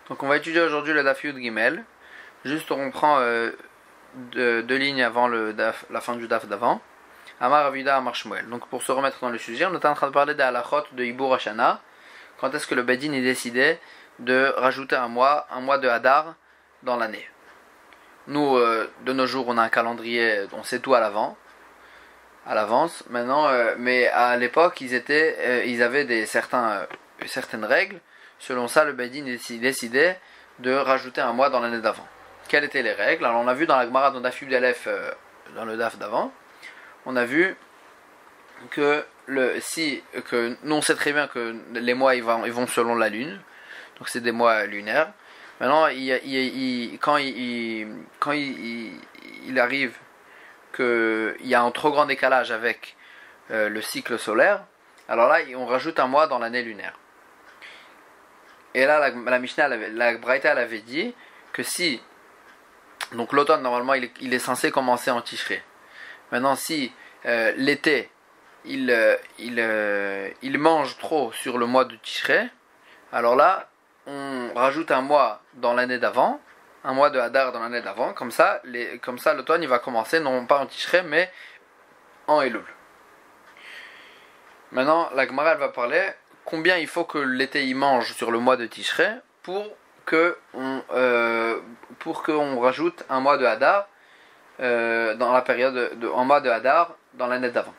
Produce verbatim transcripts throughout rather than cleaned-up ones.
Donc on va étudier aujourd'hui le Daf Yud Gimel. Juste on prend euh, deux, deux lignes avant le daf, la fin du Daf d'avant. Amar Avida Amar Shmuel. Donc pour se remettre dans le sujet, on est en train de parler des halachot de Hibur Hashana. Quand est-ce que le Bedin est décidé de rajouter un mois, un mois de Hadar dans l'année. Nous, euh, de nos jours, on a un calendrier, on sait tout à l'avant, à l'avance. Maintenant, euh, mais à l'époque, ils étaient, euh, ils avaient des certains, euh, certaines règles. Selon ça, le Bedin décidait de rajouter un mois dans l'année d'avant. Quelles étaient les règles? Alors, on a vu dans la Gemara, dans Daf Yud Aleph, euh, dans le Daf d'avant, on a vu que le si que nous on sait très bien que les mois ils vont, ils vont selon la lune, donc c'est des mois lunaires. Maintenant, il, il, il, quand, il, quand il, il arrive qu'il y a un trop grand décalage avec euh, le cycle solaire, alors là, on rajoute un mois dans l'année lunaire. Et là, la, la Mishnah, la Braïta, elle avait dit que si, donc l'automne, normalement, il, il est censé commencer en Tishré. Maintenant, si euh, l'été, il, euh, il, euh, il mange trop sur le mois de Tishré, alors là, on rajoute un mois dans l'année d'avant, un mois de Hadar dans l'année d'avant, comme ça, les, comme ça l'automne il va commencer non pas en Tishré mais en Elul. Maintenant la Gemara elle va parler combien il faut que l'été il mange sur le mois de Tishré pour que on euh, pour qu'on rajoute un mois de Hadar euh, dans la période de, en mois de Hadar dans l'année d'avant.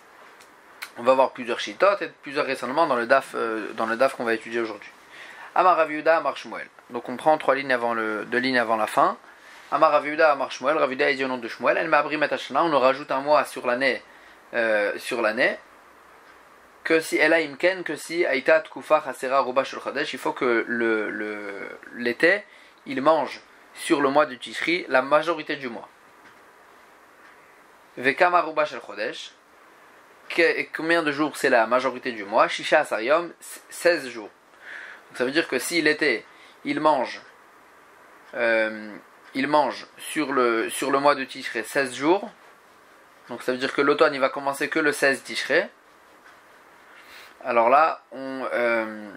On va voir plusieurs shittot et plusieurs raisonnements dans le daf euh, dans le daf qu'on va étudier aujourd'hui. Amar Rav Yehuda Amar Shmuel. Donc on prend trois lignes avant le, deux lignes avant la fin. Amar Rav Yehuda Amar Shmuel. Rav Yehuda est dit au nom de Shmuel. El Ma'abrim et Hashana. On nous rajoute un mois sur l'année, euh, sur l'année. Que si Ela Imken, que si Aïta Tkufa Chasera Ruba Shel Chodesh, il faut que le, le, l'été, il mange sur le mois de Tishri la majorité du mois. Vekama Ruba Shel Chodesh. Combien de jours c'est la majorité du mois? Shisha Asayom, seize jours. Donc ça veut dire que si l'été, il mange, euh, il mange sur le, sur le mois de Tishré seize jours, donc ça veut dire que l'automne il va commencer que le seize Tishré, alors là, on, euh,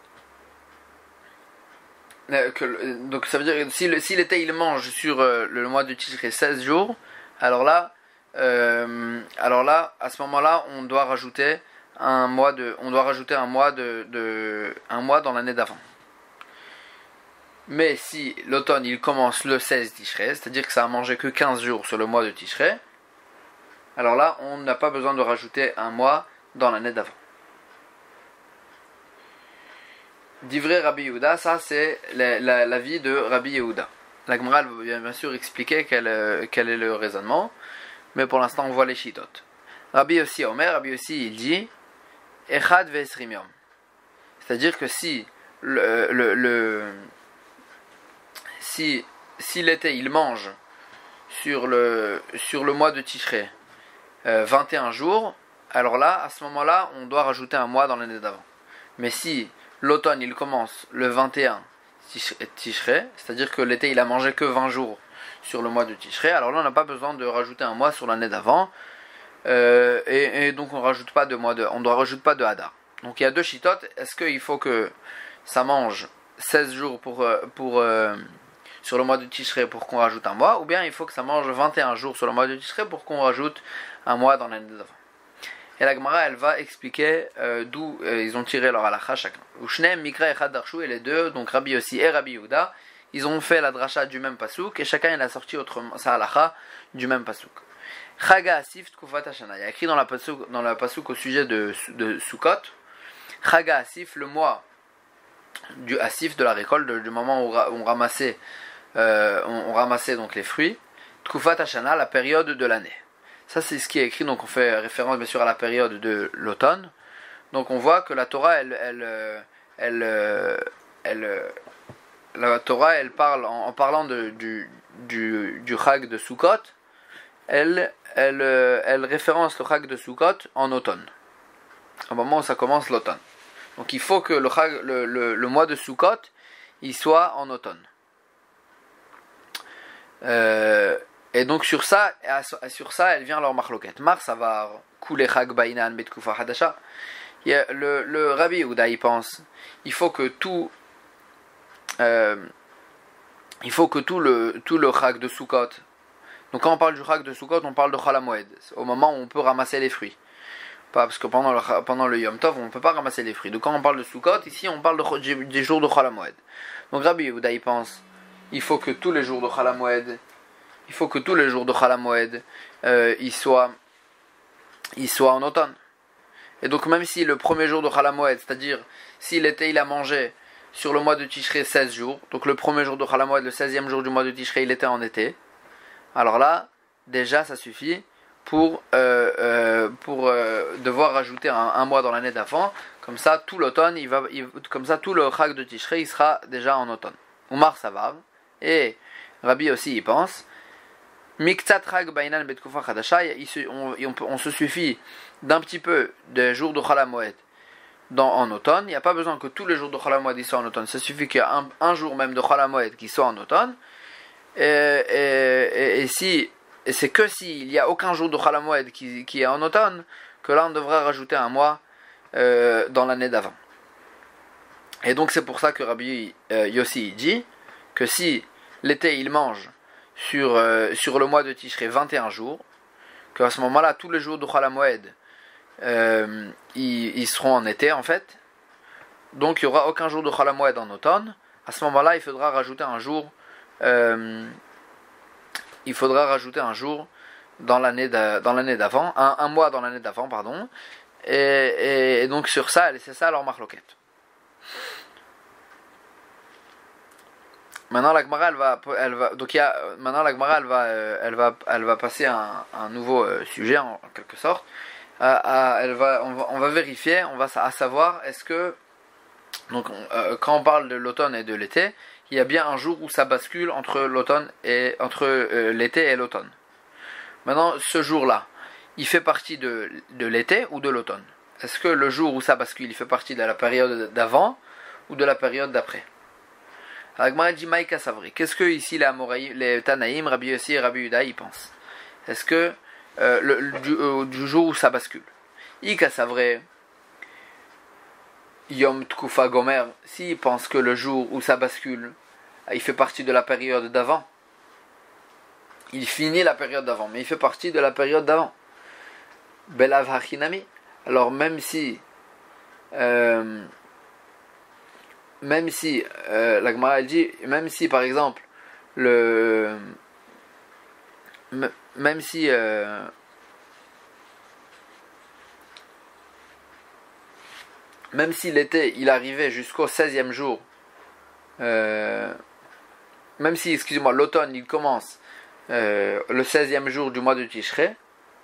que, donc ça veut dire que si, le, si l'été il mange sur euh, le mois de Tishré seize jours, alors là, euh, alors là, à ce moment-là, on doit rajouter un mois de, on doit rajouter un mois de, de un mois dans l'année d'avant. Mais si l'automne il commence le seize Tishré, c'est-à-dire que ça a mangé que quinze jours sur le mois de Tishré, alors là on n'a pas besoin de rajouter un mois dans l'année d'avant. D'ivré Rabbi Yehuda, ça c'est la, la, la vie de Rabbi Yehuda. La Gemara va bien sûr expliquer quel, quel est le raisonnement, mais pour l'instant on voit les shittot. Rabbi Yossi Omer, Rabbi Yossi il dit Echad ve'esrim yom. C'est-à-dire que si le, le, le si, si l'été il mange sur le, sur le mois de Tishré euh, vingt et un jours, alors là, à ce moment-là, on doit rajouter un mois dans l'année d'avant. Mais si l'automne il commence le vingt et un Tishré, c'est-à-dire que l'été il a mangé que vingt jours sur le mois de Tishré, alors là on n'a pas besoin de rajouter un mois sur l'année d'avant. Euh, et, et donc on rajoute pas de mois de, on doit rajoute pas de Hadar. Donc il y a deux shittot. Est-ce qu'il faut que ça mange seize jours pour, pour, euh, sur le mois de Tishré pour qu'on rajoute un mois, ou bien il faut que ça mange vingt et un jours sur le mois de Tishré pour qu'on rajoute un mois dans l'année d'avant. Et la Gemara elle va expliquer euh, d'où euh, ils ont tiré leur halakha chacun. Ushnem, Mikra et Chad Darshu, et les deux, donc Rabbi Yossi et Rabbi Yehuda, ils ont fait la dracha du même pasouk et chacun il a sorti autrement sa halakha du même pasouk. Chaga Asif Tkufat Hashana. Il y a écrit dans la pasouk, dans la pasouk au sujet de, de Sukkot. Chaga Asif, le mois du Asif, de la récolte, de, du moment où on ramassait, euh, on, on ramassait donc les fruits. Tkufat Hashana, la période de l'année. Ça c'est ce qui est écrit, donc on fait référence bien sûr à la période de l'automne. Donc on voit que la Torah, elle, elle, elle, elle, elle la Torah, elle parle en, en parlant de, du, du, du Chag de Sukkot. Elle, elle, elle référence le Chag de Sukkot en automne, au moment où ça commence l'automne. Donc il faut que le, chag, le, le, le mois de Sukkot il soit en automne. Euh, et donc sur ça, sur ça, elle vient leur marloquette. Mar savar couler Chag bainan betkufa hadasha. Le, le Rabbi Yehuda il pense, il faut que tout, euh, il faut que tout le, tout le chag de Sukkot, donc quand on parle du chag de Sukkot, on parle de Chol HaMoed, au moment où on peut ramasser les fruits. Pas parce que pendant le, pendant le Yom Tov, on ne peut pas ramasser les fruits. Donc quand on parle de Sukkot, ici on parle de, des jours de Chol HaMoed. Donc Rabbi Yehuda il pense, il faut que tous les jours de Chol HaMoed, il faut que tous les jours de Chol HaMoed, euh, ils soient, ils soient en automne. Et donc même si le premier jour de Chol HaMoed, c'est-à-dire si l'été il a mangé sur le mois de Tishrei seize jours, donc le premier jour de Chol HaMoed, le seizième jour du mois de Tishrei, il était en été, alors là, déjà ça suffit pour, euh, euh, pour euh, devoir rajouter un, un mois dans l'année d'avant. Comme ça, tout l'automne, il va, il, comme ça, tout le chag de Tishrei, il sera déjà en automne. Oumar Savav, et Rabbi aussi il pense, Miktsat chag bainan betkufa chadasha, on, on, on se suffit d'un petit peu des jours de Chol HaMoed en automne. Il n'y a pas besoin que tous les jours de Chol HaMoed soient en automne. Ça suffit qu'il y ait un, un jour même de Chol HaMoed qui soit en automne. Et, et, et, et si et c'est que s'il n'y a aucun jour de Chol HaMoed qui, qui est en automne que là on devra rajouter un mois euh, dans l'année d'avant. Et donc c'est pour ça que Rabbi euh, Yossi dit que si l'été il mange sur, euh, sur le mois de Tishrei vingt et un jours, qu'à ce moment-là tous les jours de Chol HaMoed euh, ils, ils seront en été en fait, donc il n'y aura aucun jour de Chol HaMoed en automne. À ce moment-là il faudra rajouter un jour Euh, il faudra rajouter un jour dans l'année dans l'année d'avant, un, un mois dans l'année d'avant, pardon. Et, et, et donc sur ça, c'est ça leur marloquette. Maintenant la Gemara, elle va, elle va, donc il y a, maintenant la Gemara, elle va, elle va, elle va passer à un, un nouveau sujet en, en quelque sorte. À, à, elle va, on va, on va vérifier, on va à savoir est-ce que donc on, euh, quand on parle de l'automne et de l'été, il y a bien un jour où ça bascule entre l'automne et entre euh, l'été et l'automne. Maintenant, ce jour-là, il fait partie de, de l'été ou de l'automne? Est-ce que le jour où ça bascule, il fait partie de la période d'avant ou de la période d'après? Alors, dit Maïka Savri. Qu'est-ce que ici les, Amoraï, les Tanaïm, Rabbi Yossi et Rabbi Yuda, ils pensent? Est-ce que euh, le, le, du, euh, du jour où ça bascule, Ika Savri, Yom Tkufa Gomer, s'ils pensent que le jour où ça bascule, il fait partie de la période d'avant, il finit la période d'avant, mais il fait partie de la période d'avant. Belav Hachinami. Alors même si, euh, même si, euh, la Gemara elle dit, même si par exemple, le, même si, euh, même si l'été il arrivait jusqu'au seizième jour, euh, même si, excusez-moi, l'automne il commence euh, le seizième jour du mois de Tishrei,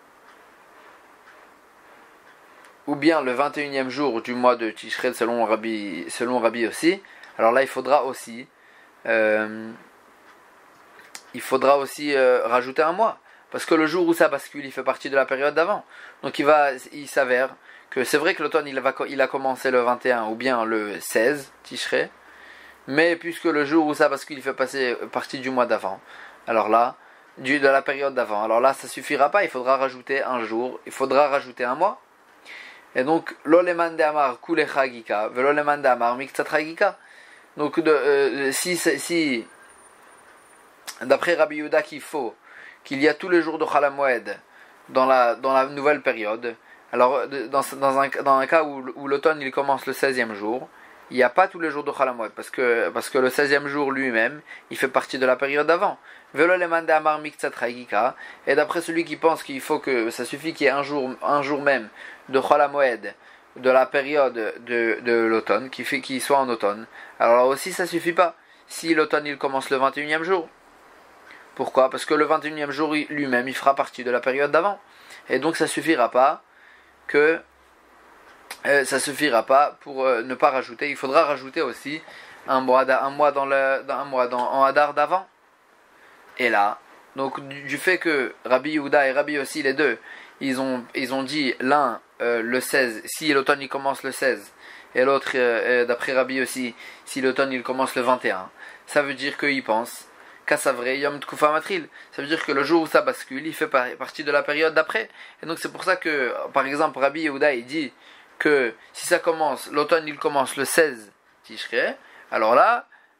ou bien le vingt et unième jour du mois de Tishrei selon Rabbi, selon Rabbi aussi, alors là il faudra aussi, euh, il faudra aussi euh, rajouter un mois, parce que le jour où ça bascule, il fait partie de la période d'avant. Donc il va, il s'avère que c'est vrai que l'automne il, va, il a commencé le vingt et un ou bien le seize Tishrei, mais puisque le jour où ça bascule, il fait passer partie du mois d'avant, alors là, du, de la période d'avant, alors là ça suffira pas, il faudra rajouter un jour, il faudra rajouter un mois. Et donc, l'oleman de amar kule chagika, veloleman de amar miktsat chagika. Donc, de, euh, si, si, d'après Rabbi Yehuda qu'il faut, qu'il y a tous les jours de Chol HaMoed dans la, dans la nouvelle période, alors, dans, dans, un, dans un cas où, où l'automne il commence le seizième jour, il n'y a pas tous les jours de Chol HaMoed, parce que, parce que le seizième jour lui-même, il fait partie de la période d'avant. Veloleman de amar miktsat chagika. Et d'après celui qui pense qu'il faut que, ça suffit qu'il y ait un jour, un jour même, de Chol HaMoed, de la période de, de l'automne, qui fait qu'il soit en automne. Alors là aussi ça suffit pas, si l'automne il commence le vingt et unième jour. Pourquoi? Parce que le vingt et unième jour lui-même il fera partie de la période d'avant. Et donc ça suffira pas que euh, ça suffira pas pour euh, ne pas rajouter. Il faudra rajouter aussi un mois, un mois dans le dans un mois dans, en Hadar d'avant. Et là, donc du, du fait que Rabbi Yehuda et Rabbi aussi les deux, ils ont ils ont dit l'un euh, le seize, si l'automne il commence le seize, et l'autre euh, d'après Rabbi aussi, si l'automne il commence le vingt et un, ça veut dire qu'ils pensent qu'Asavre Yom Tkufa Matril, ça veut dire que le jour où ça bascule, il fait partie de la période d'après. Et donc c'est pour ça que, par exemple, Rabbi Yehuda il dit que si ça commence, l'automne il commence le seize Tishrei, alors là,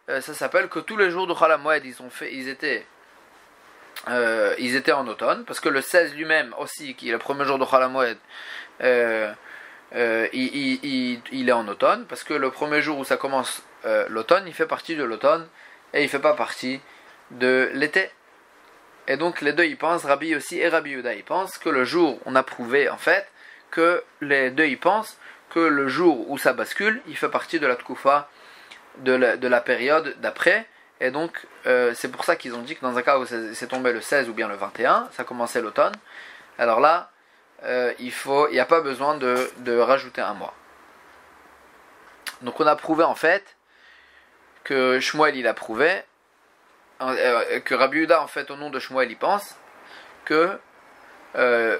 euh, ça s'appelle que tous les jours de Chol HaMoed, ils, ont fait, ils, étaient, euh, ils étaient en automne, parce que le seize lui-même aussi, qui est le premier jour de Chol HaMoed, euh, euh, il, il, il, il est en automne, parce que le premier jour où ça commence euh, l'automne, il fait partie de l'automne, et il ne fait pas partie de l'été. Et donc les deux y pensent, Rabbi aussi et Rabbi Yehuda y pensent que le jour, on a prouvé en fait, que les deux y pensent que le jour où ça bascule, il fait partie de la Tkoufa, de la, de la période d'après. Et donc euh, c'est pour ça qu'ils ont dit que dans un cas où c'est tombé le seize ou bien le vingt et un, ça commençait l'automne, alors là, euh, il faut, il n'y a pas besoin de, de rajouter un mois. Donc on a prouvé en fait que Shmuel il a prouvé, que Rabbi Yehuda en fait au nom de Shmuel il pense que euh,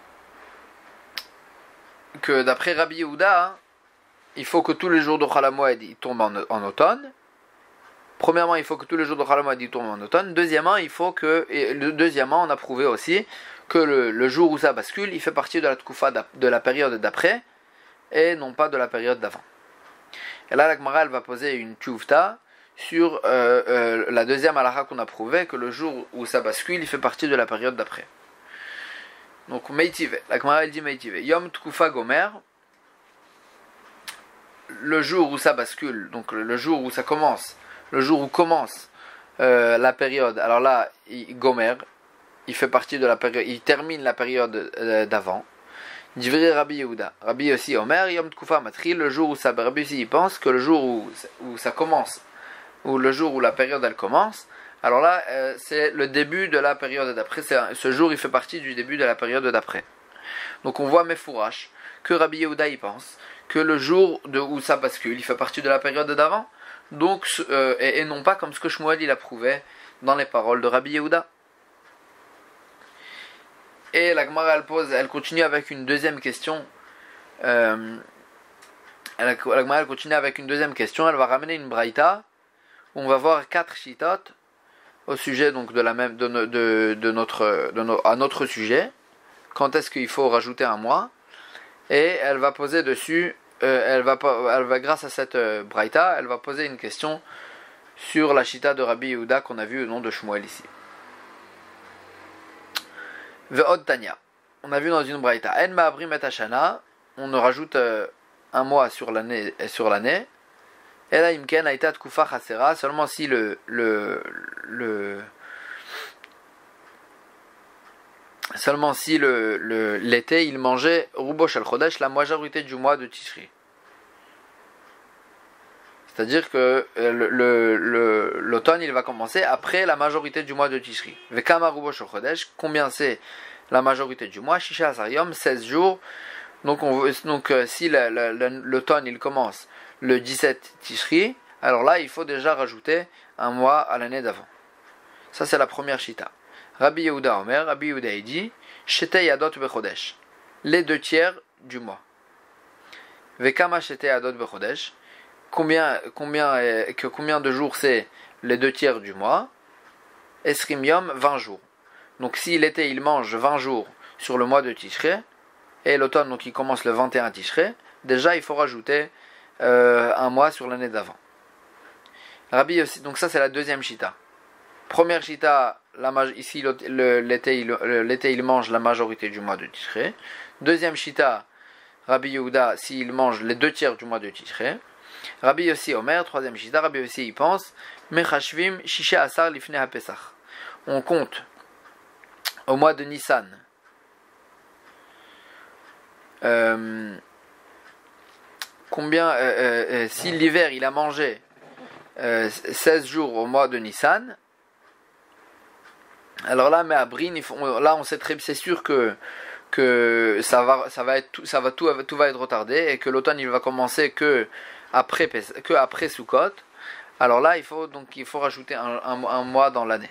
que d'après Rabbi Yehuda hein, il faut que tous les jours de Chol HaMoed ils tombent en, en automne. Premièrement il faut que tous les jours de Chol HaMoed ils tombent en automne. Deuxièmement il faut que et le, deuxièmement on a prouvé aussi que le, le jour où ça bascule il fait partie de la Tkoufa de la période d'après et non pas de la période d'avant. Et là la Gemara elle va poser une tchouvta sur euh, euh, la deuxième halakha qu'on a prouvé, que le jour où ça bascule, il fait partie de la période d'après. Donc, Meitive, la Gemara elle dit Meitive, Yom Tkufa Gomer, le jour où ça bascule, donc le jour où ça commence, le jour où commence euh, la période, alors là, il, Gomer, il fait partie de la période, il termine la période euh, d'avant. Divri Rabbi Yehuda, Rabbi aussi Omer, Yom Tkufa Matri, le jour où ça, Rabbi aussi il pense que le jour où, où ça commence, ou le jour où la période elle commence, alors là euh, c'est le début de la période d'après, ce jour il fait partie du début de la période d'après. Donc on voit Mefourash que Rabbi Yehuda y pense que le jour de, où ça bascule il fait partie de la période d'avant, donc euh, et, et non pas comme ce que Shmuel il a prouvé dans les paroles de Rabbi Yehuda. Et la Gemara elle pose, elle continue avec une deuxième question. Euh, elle, la Gemara elle continue avec une deuxième question. Elle va ramener une braïta. On va voir quatre shitot au sujet donc de la même de, de, de notre de no, à notre sujet. Quand est-ce qu'il faut rajouter un mois? Et elle va poser dessus, euh, elle va elle va grâce à cette euh, braïta, elle va poser une question sur la shita de Rabbi Yehuda qu'on a vu au nom de Shmuel ici. Ve'od Tanya. On a vu dans une braïta. En ma'abrim et hashana. On ne rajoute euh, un mois sur l'année sur l'année. Et là, imken aïta tkufa chasera, seulement si le, le, le, seulement si le, le, l'été, il mangeait rubo shel chodesh, la majorité du mois de Tishri. C'est-à-dire que le, le, le, l'automne, il va commencer après la majorité du mois de Tishri. Vekama rubo shel chodesh, combien c'est la majorité du mois? Shisha asar seize jours. Donc, on, donc si la, la, la, l'automne, il commence le dix-sept Tishri, alors là il faut déjà rajouter un mois à l'année d'avant. Ça c'est la première shita. Rabbi Yehuda Omer, Rabbi Yehuda il dit Shetei Yadot Bechodesh, les deux tiers du mois. Vekama Shetei Yadot Bechodesh, combien, combien, que combien de jours c'est les deux tiers du mois? Esrim Yom, vingt jours. Donc si l'été il mange vingt jours sur le mois de Tishri, et l'automne donc il commence le vingt et un Tishri, déjà il faut rajouter Euh, un mois sur l'année d'avant. Rabbi aussi, donc ça c'est la deuxième shita. Première shita, la, ici le, le, l'été, il, le, l'été il mange la majorité du mois de Tishrei. Deuxième shita, Rabbi Yehuda s'il mange les deux tiers du mois de Tishrei. Rabbi aussi Omer, troisième shita, Rabbi aussi il pense Mechashvim shisha asar lifnei haPesach. On compte au mois de Nissan. Euh, Combien, euh, euh, si l'hiver il a mangé euh, seize jours au mois de Nissan, alors là, mais à Brin, il faut, là on sait très, c'est sûr que que ça va, ça va être, tout, ça va tout, tout va être retardé et que l'automne il va commencer que après, que après Sukkot. Alors là, il faut donc il faut rajouter un, un, un mois dans l'année.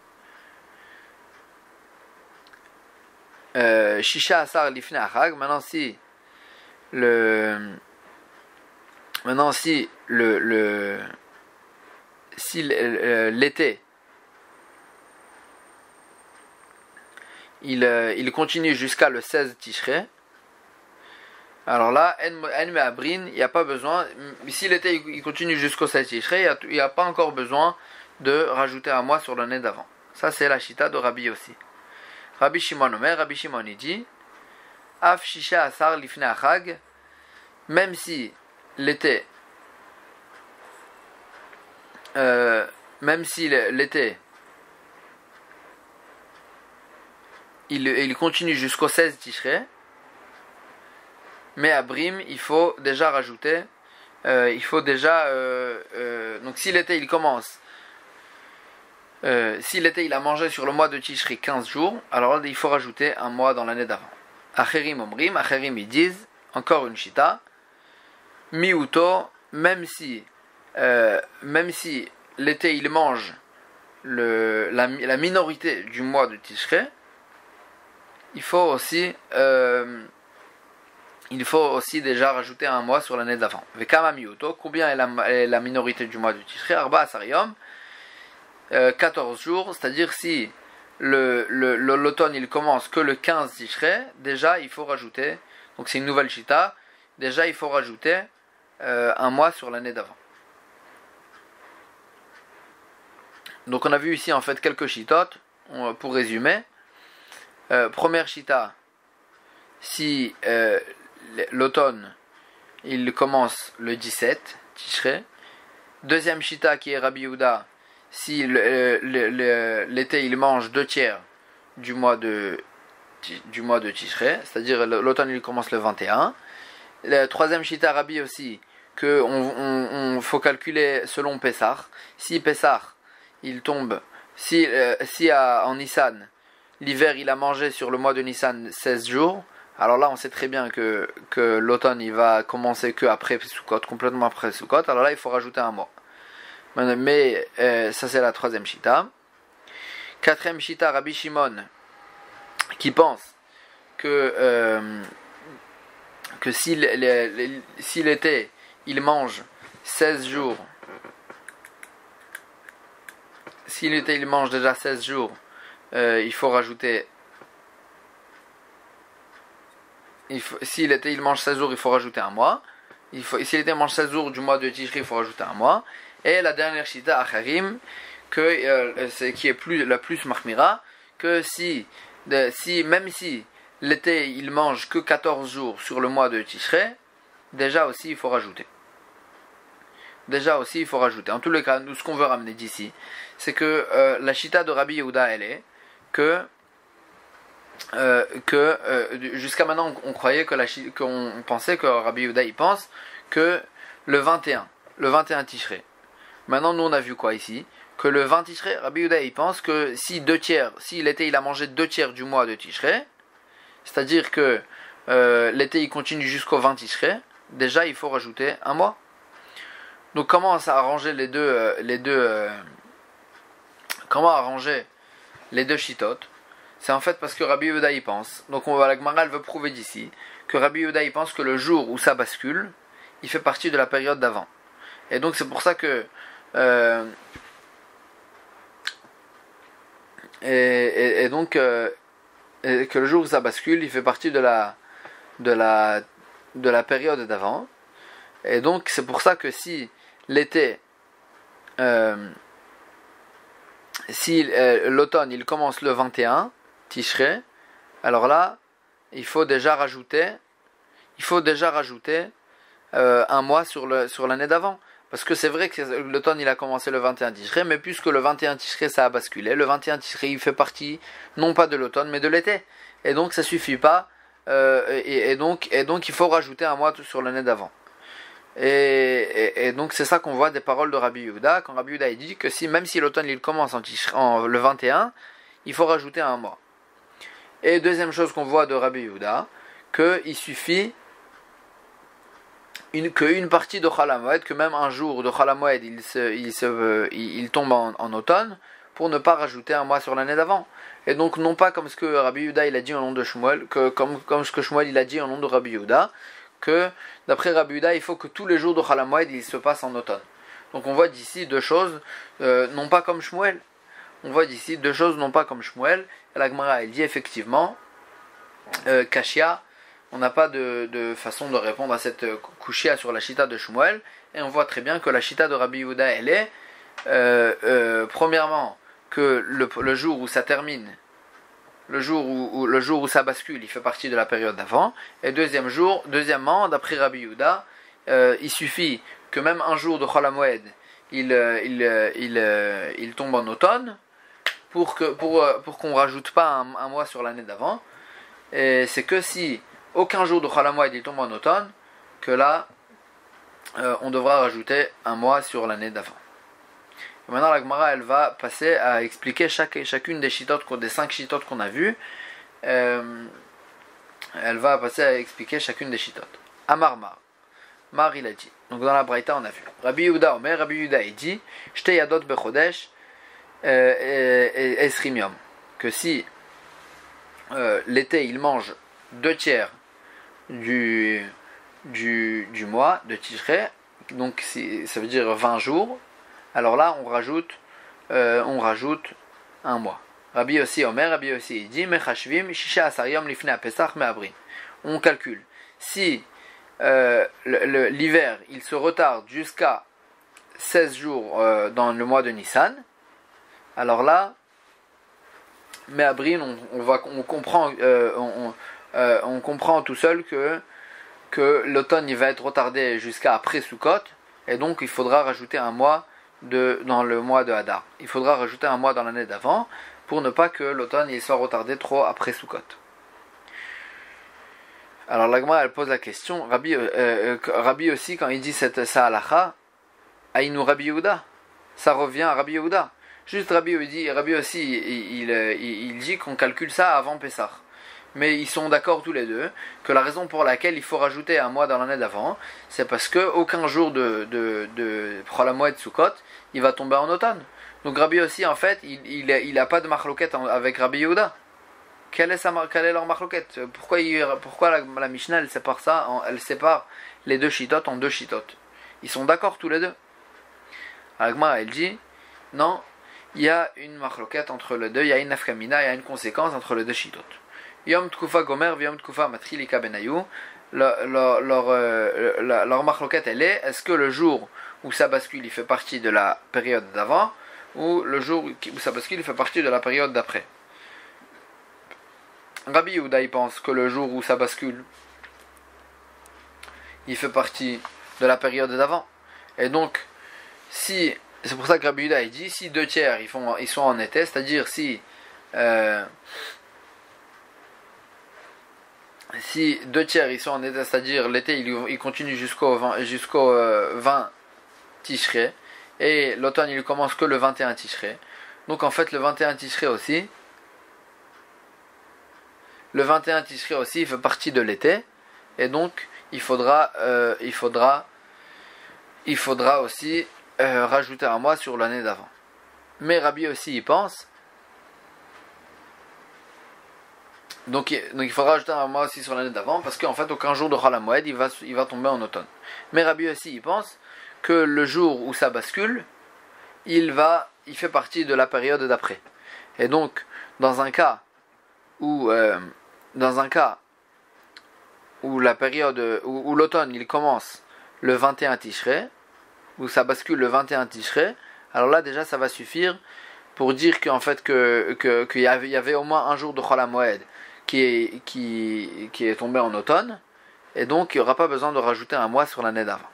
Euh, Shisha asar lifnei hachag. Maintenant si le Maintenant, si le, le si l'été il, il continue jusqu'à le seize Tishrei, Alors là, en me'abrin, il n'y a pas besoin, si l'été il continue jusqu'au sept Tishrei, il n'y a, a pas encore besoin de rajouter un mois sur l'année d'avant. Ça c'est la chita de Rabbi aussi. Rabbi Shimon Omer, Rabbi Shimon il dit, Af shisha asar lifne achag, même si l'été, euh, même si l'été, il, il continue jusqu'au seize Tishrei, mais à Brim, il faut déjà rajouter, euh, il faut déjà, euh, euh, donc si l'été il commence, euh, si l'été il a mangé sur le mois de Tishrei quinze jours, alors là, il faut rajouter un mois dans l'année d'avant. Acherim omrim, Acherim ils disent, encore une chita, miuto, même si, euh, même si l'été il mange le, la, la minorité du mois de Tishrei, il faut aussi, euh, il faut aussi déjà rajouter un mois sur l'année d'avant. Vekama miuto, combien est la, est la minorité du mois de Tishrei? Arba asariom, quatorze jours, c'est-à-dire si le, le, le, l'automne il commence que le quinze Tishrei, déjà il faut rajouter, donc c'est une nouvelle chita, déjà il faut rajouter euh, un mois sur l'année d'avant. Donc on a vu ici en fait quelques chitotes, pour résumer. Euh, première chita, si euh, l'automne il commence le dix-sept Tishrei. Deuxième chita qui est Rabbi Yehuda, si le, le, le, l'été il mange deux tiers du mois de du mois de Tishrei, c'est-à-dire l'automne il commence le vingt et un. Le troisième chita Rabbi aussi, que on, on, on faut calculer selon Pessah. Si Pessah il tombe, si euh, si à, en Nissan l'hiver il a mangé sur le mois de Nissan seize jours, alors là on sait très bien que que l'automne il va commencer que après Sukkot, complètement après Sukkot. Alors là il faut rajouter un mois. Mais euh, ça c'est la troisième chita. Quatrième chita, Rabbi Shimon, qui pense que euh, que si, les, les, si l'été il mange seize jours, si l'été il mange déjà seize jours, euh, il faut rajouter. Il faut, si l'été il mange seize jours, il faut rajouter un mois. Il faut, si l'été mange seize jours du mois de Tishrei, il faut rajouter un mois. Et la dernière chita Acharim, que euh, c'est qui est plus la plus mahmira, que si de, si même si l'été il mange que quatorze jours sur le mois de Tishrei, déjà aussi il faut rajouter. Déjà aussi il faut rajouter. En tous les cas, nous ce qu'on veut ramener d'ici, c'est que euh, la chita de Rabbi Yehuda elle est que euh, que euh, jusqu'à maintenant on, on croyait que la qu'on pensait que Rabbi Yehuda il pense que le vingt et un, le vingt et un Tishrei. Maintenant, nous, on a vu quoi ici? Que le vingt Tishrei, Rabbi Yehuda, il pense que si deux tiers, si l'été, il a mangé deux tiers du mois de Tishrei, c'est-à-dire que euh, l'été, il continue jusqu'au vingt Tishrei, déjà, il faut rajouter un mois. Donc, comment ça arranger les deux, euh, les deux, euh, comment arranger les deux chitotes? C'est en fait parce que Rabbi Yehuda, il pense. Donc, on va, la Gemara, elle veut prouver d'ici que Rabbi Yehuda, il pense que le jour où ça bascule, il fait partie de la période d'avant. Et donc, c'est pour ça que Euh, et, et, et donc euh, et que le jour où ça bascule, il fait partie de la de la de la période d'avant. Et donc c'est pour ça que si l'été, euh, si euh, l'automne il commence le vingt et un Tishrei, alors là il faut déjà rajouter il faut déjà rajouter euh, un mois sur le sur l'année d'avant. Parce que c'est vrai que l'automne il a commencé le vingt et un Tishrei, mais puisque le vingt et un Tishrei ça a basculé, le vingt et un Tishrei il fait partie non pas de l'automne mais de l'été. Et donc ça suffit pas, euh, et, et, donc, et donc il faut rajouter un mois sur l'année d'avant. Et, et, et donc c'est ça qu'on voit des paroles de Rabbi Yehuda, quand Rabbi Yehuda il dit que si, même si l'automne il commence en, Tishrei, en le vingt et un, il faut rajouter un mois. Et deuxième chose qu'on voit de Rabbi Yehuda, qu'il suffit Une, qu'une partie de Chol HaMoed, que même un jour de Chol HaMoed il, se, il, se, il, il tombe en, en automne, pour ne pas rajouter un mois sur l'année d'avant. Et donc non pas comme ce que Rabbi Yehuda il a dit au nom de Shmuel, que, comme, comme ce que Shmuel il a dit au nom de Rabbi Yehuda, que d'après Rabbi Yehuda il faut que tous les jours de Chol HaMoed il se passe en automne. Donc on voit d'ici deux choses, euh, non pas comme Shmuel. On voit d'ici deux choses non pas comme Shmuel. Et la Gemara elle dit effectivement, euh, Kashia, on n'a pas de, de façon de répondre à cette kushia sur la shita de Shmuel, et on voit très bien que la shita de Rabbi Yehuda, elle est, euh, euh, premièrement, que le, le jour où ça termine, le jour où, où, le jour où ça bascule, il fait partie de la période d'avant, et deuxième jour, deuxièmement, d'après Rabbi Yehuda, euh, il suffit que même un jour de Chol HaMoed, il, euh, il, euh, il, euh, il tombe en automne, pour, que, pour, euh, pour qu'on ne rajoute pas un, un mois sur l'année d'avant, et c'est que si aucun jour de Chol HaMoed il tombe en automne, que là, euh, on devra rajouter un mois sur l'année d'avant. Et maintenant, la Gemara, elle va passer à expliquer chaque, chacune des chitotes, des cinq chitotes qu'on a vues. Euh, elle va passer à expliquer chacune des chitotes. Amar Mar. Mar, il a dit. Donc dans la Braïta, on a vu. Rabbi Yehuda Omer, Rabbi Yehuda, il dit Shte yadot bechodesh esrim yom. Que si euh, l'été, il mange deux tiers du, du, du mois de Tishrei, donc si, ça veut dire vingt jours, alors là on rajoute euh, on rajoute un mois. Rabbi Yossi Omer, Rabbi Yossi il dit Mechashvim shisha asar yom lifnei haPesach me'abrin. On calcule si euh, le, le, l'hiver il se retarde jusqu'à seize jours euh, dans le mois de Nissan, alors là me'abrin on, on, va, on, comprend, euh, on, euh, on comprend tout seul que, que l'automne il va être retardé jusqu'à après Sukkot, et donc il faudra rajouter un mois de, dans le mois de Hadar. Il faudra rajouter un mois dans l'année d'avant pour ne pas que l'automne il soit retardé trop après Sukkot. Alors la Gemara elle pose la question, Rabbi, euh, euh, Rabbi aussi quand il dit cette sa halacha, Aïnou Rabbi Yehuda, ça revient à Rabbi Yehuda. Juste Rabbi dit, Rabbi aussi il, il, il, il dit qu'on calcule ça avant Pessah. Mais ils sont d'accord tous les deux que la raison pour laquelle il faut rajouter un mois dans l'année d'avant, c'est parce que aucun jour de de de Chol HaMoed Sukkot, il va tomber en automne. Donc Rabbi aussi en fait, il il a, il a pas de marloquette avec Rabbi Yehuda. Quelle est sa quelle est leur marloquette? Pourquoi il, pourquoi la, la Mishnah elle sépare ça, elle sépare les deux chitotes en deux chitotes? Ils sont d'accord tous les deux. Agma elle dit non, il y a une marloquette entre les deux, il y a une nafkamina, il y a une conséquence entre les deux chitotes. Yom Tkufa Gomer, Yom Tkufa Matrilika Benayu. Leur, leur, leur, euh, leur marloquette elle est, est-ce que le jour où ça bascule il fait partie de la période d'avant, ou le jour où ça bascule il fait partie de la période d'après? Rabbi Yehuda il pense que le jour où ça bascule il fait partie de la période d'avant. Et donc, si c'est pour ça que Rabbi Yehuda il dit, si deux tiers ils, font, ils sont en été, c'est-à-dire si euh, si deux tiers ils sont en été, c'est-à-dire l'été il, il continue jusqu'au vingt, jusqu'au euh, vingt Tishrei, et l'automne il commence que le vingt et un Tishrei. Donc en fait le vingt et un Tishrei aussi, le vingt et un Tishrei aussi il fait partie de l'été, et donc il faudra euh, il faudra il faudra aussi euh, rajouter un mois sur l'année d'avant. Mais Rabbi aussi il pense, donc, donc il faudra rajouter un mois aussi sur l'année d'avant, parce qu'en fait aucun jour de Chol HaMoed il va, il va tomber en automne. Mais Rabbi aussi il pense que le jour où ça bascule, il va il fait partie de la période d'après. Et donc dans un cas où euh, dans un cas où la période où, où l'automne il commence le vingt et un Tishrei, où ça bascule le vingt et un Tishrei, alors là déjà ça va suffire pour dire qu'en fait que, que, qu'il y avait, il y avait au moins un jour de Chol HaMoed qui est, qui, qui est tombé en automne, et donc il n'y aura pas besoin de rajouter un mois sur l'année d'avant.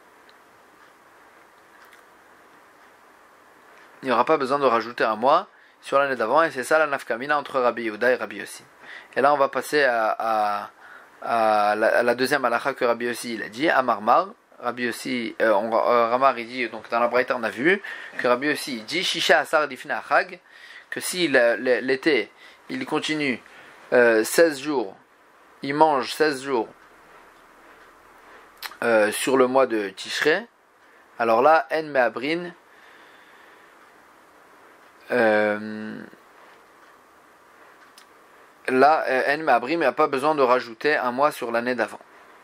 Il n'y aura pas besoin de rajouter un mois sur l'année d'avant, et c'est ça la nafkamina entre Rabbi Yehuda et Rabbi Yossi. Et là on va passer à, à, à, la, à la deuxième halakha que Rabbi Yossi il a dit, à Marmar. Rabbi Yossi, euh, euh, Ramar il dit, donc dans la Braïta on a vu que Rabbi Yossi il dit Shisha Asar Lifnei Achag, que si le, le, l'été il continue euh, seize jours, il mange seize jours euh, sur le mois de Tishrei, alors là En Me'abrin, euh, là En Me'abrin, il n'y a pas besoin de rajouter un mois sur l'année d'avant.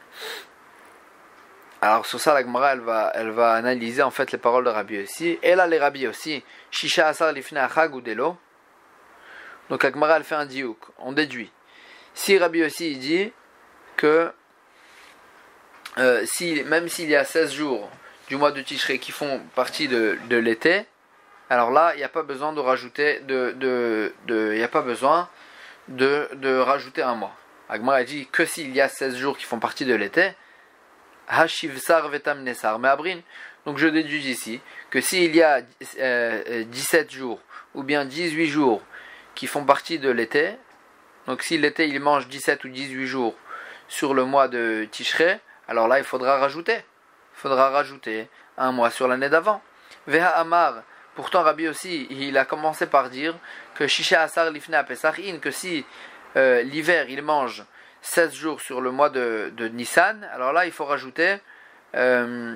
Alors sur ça la Gemara elle va, elle va analyser en fait les paroles de Rabbi Yossi. Et là les Rabbi aussi, Shisha Asar Lifnei Achag ou Delo. Donc la Gemara elle fait un diouk, on déduit. Si Rabbi Yossi il dit que euh, si, même s'il y a seize jours du mois de Tishré qui font partie de, de l'été, alors là, il n'y a pas besoin de rajouter de, de, de, il n'y a pas besoin de, de rajouter un mois. Agmar a dit que s'il y a seize jours qui font partie de l'été, Hashivsar vetam nesar me'abrin. Donc je déduis ici que s'il y a euh, dix-sept jours ou bien dix-huit jours qui font partie de l'été, donc si l'été il mange dix-sept ou dix-huit jours sur le mois de Tishré, alors là il faudra rajouter. Il faudra rajouter un mois sur l'année d'avant. Veha Amar, pourtant Rabbi aussi, il a commencé par dire que Shisha Asar Lifna Pesachin, que si euh, l'hiver il mange seize jours sur le mois de, de Nissan, alors là il faut rajouter euh,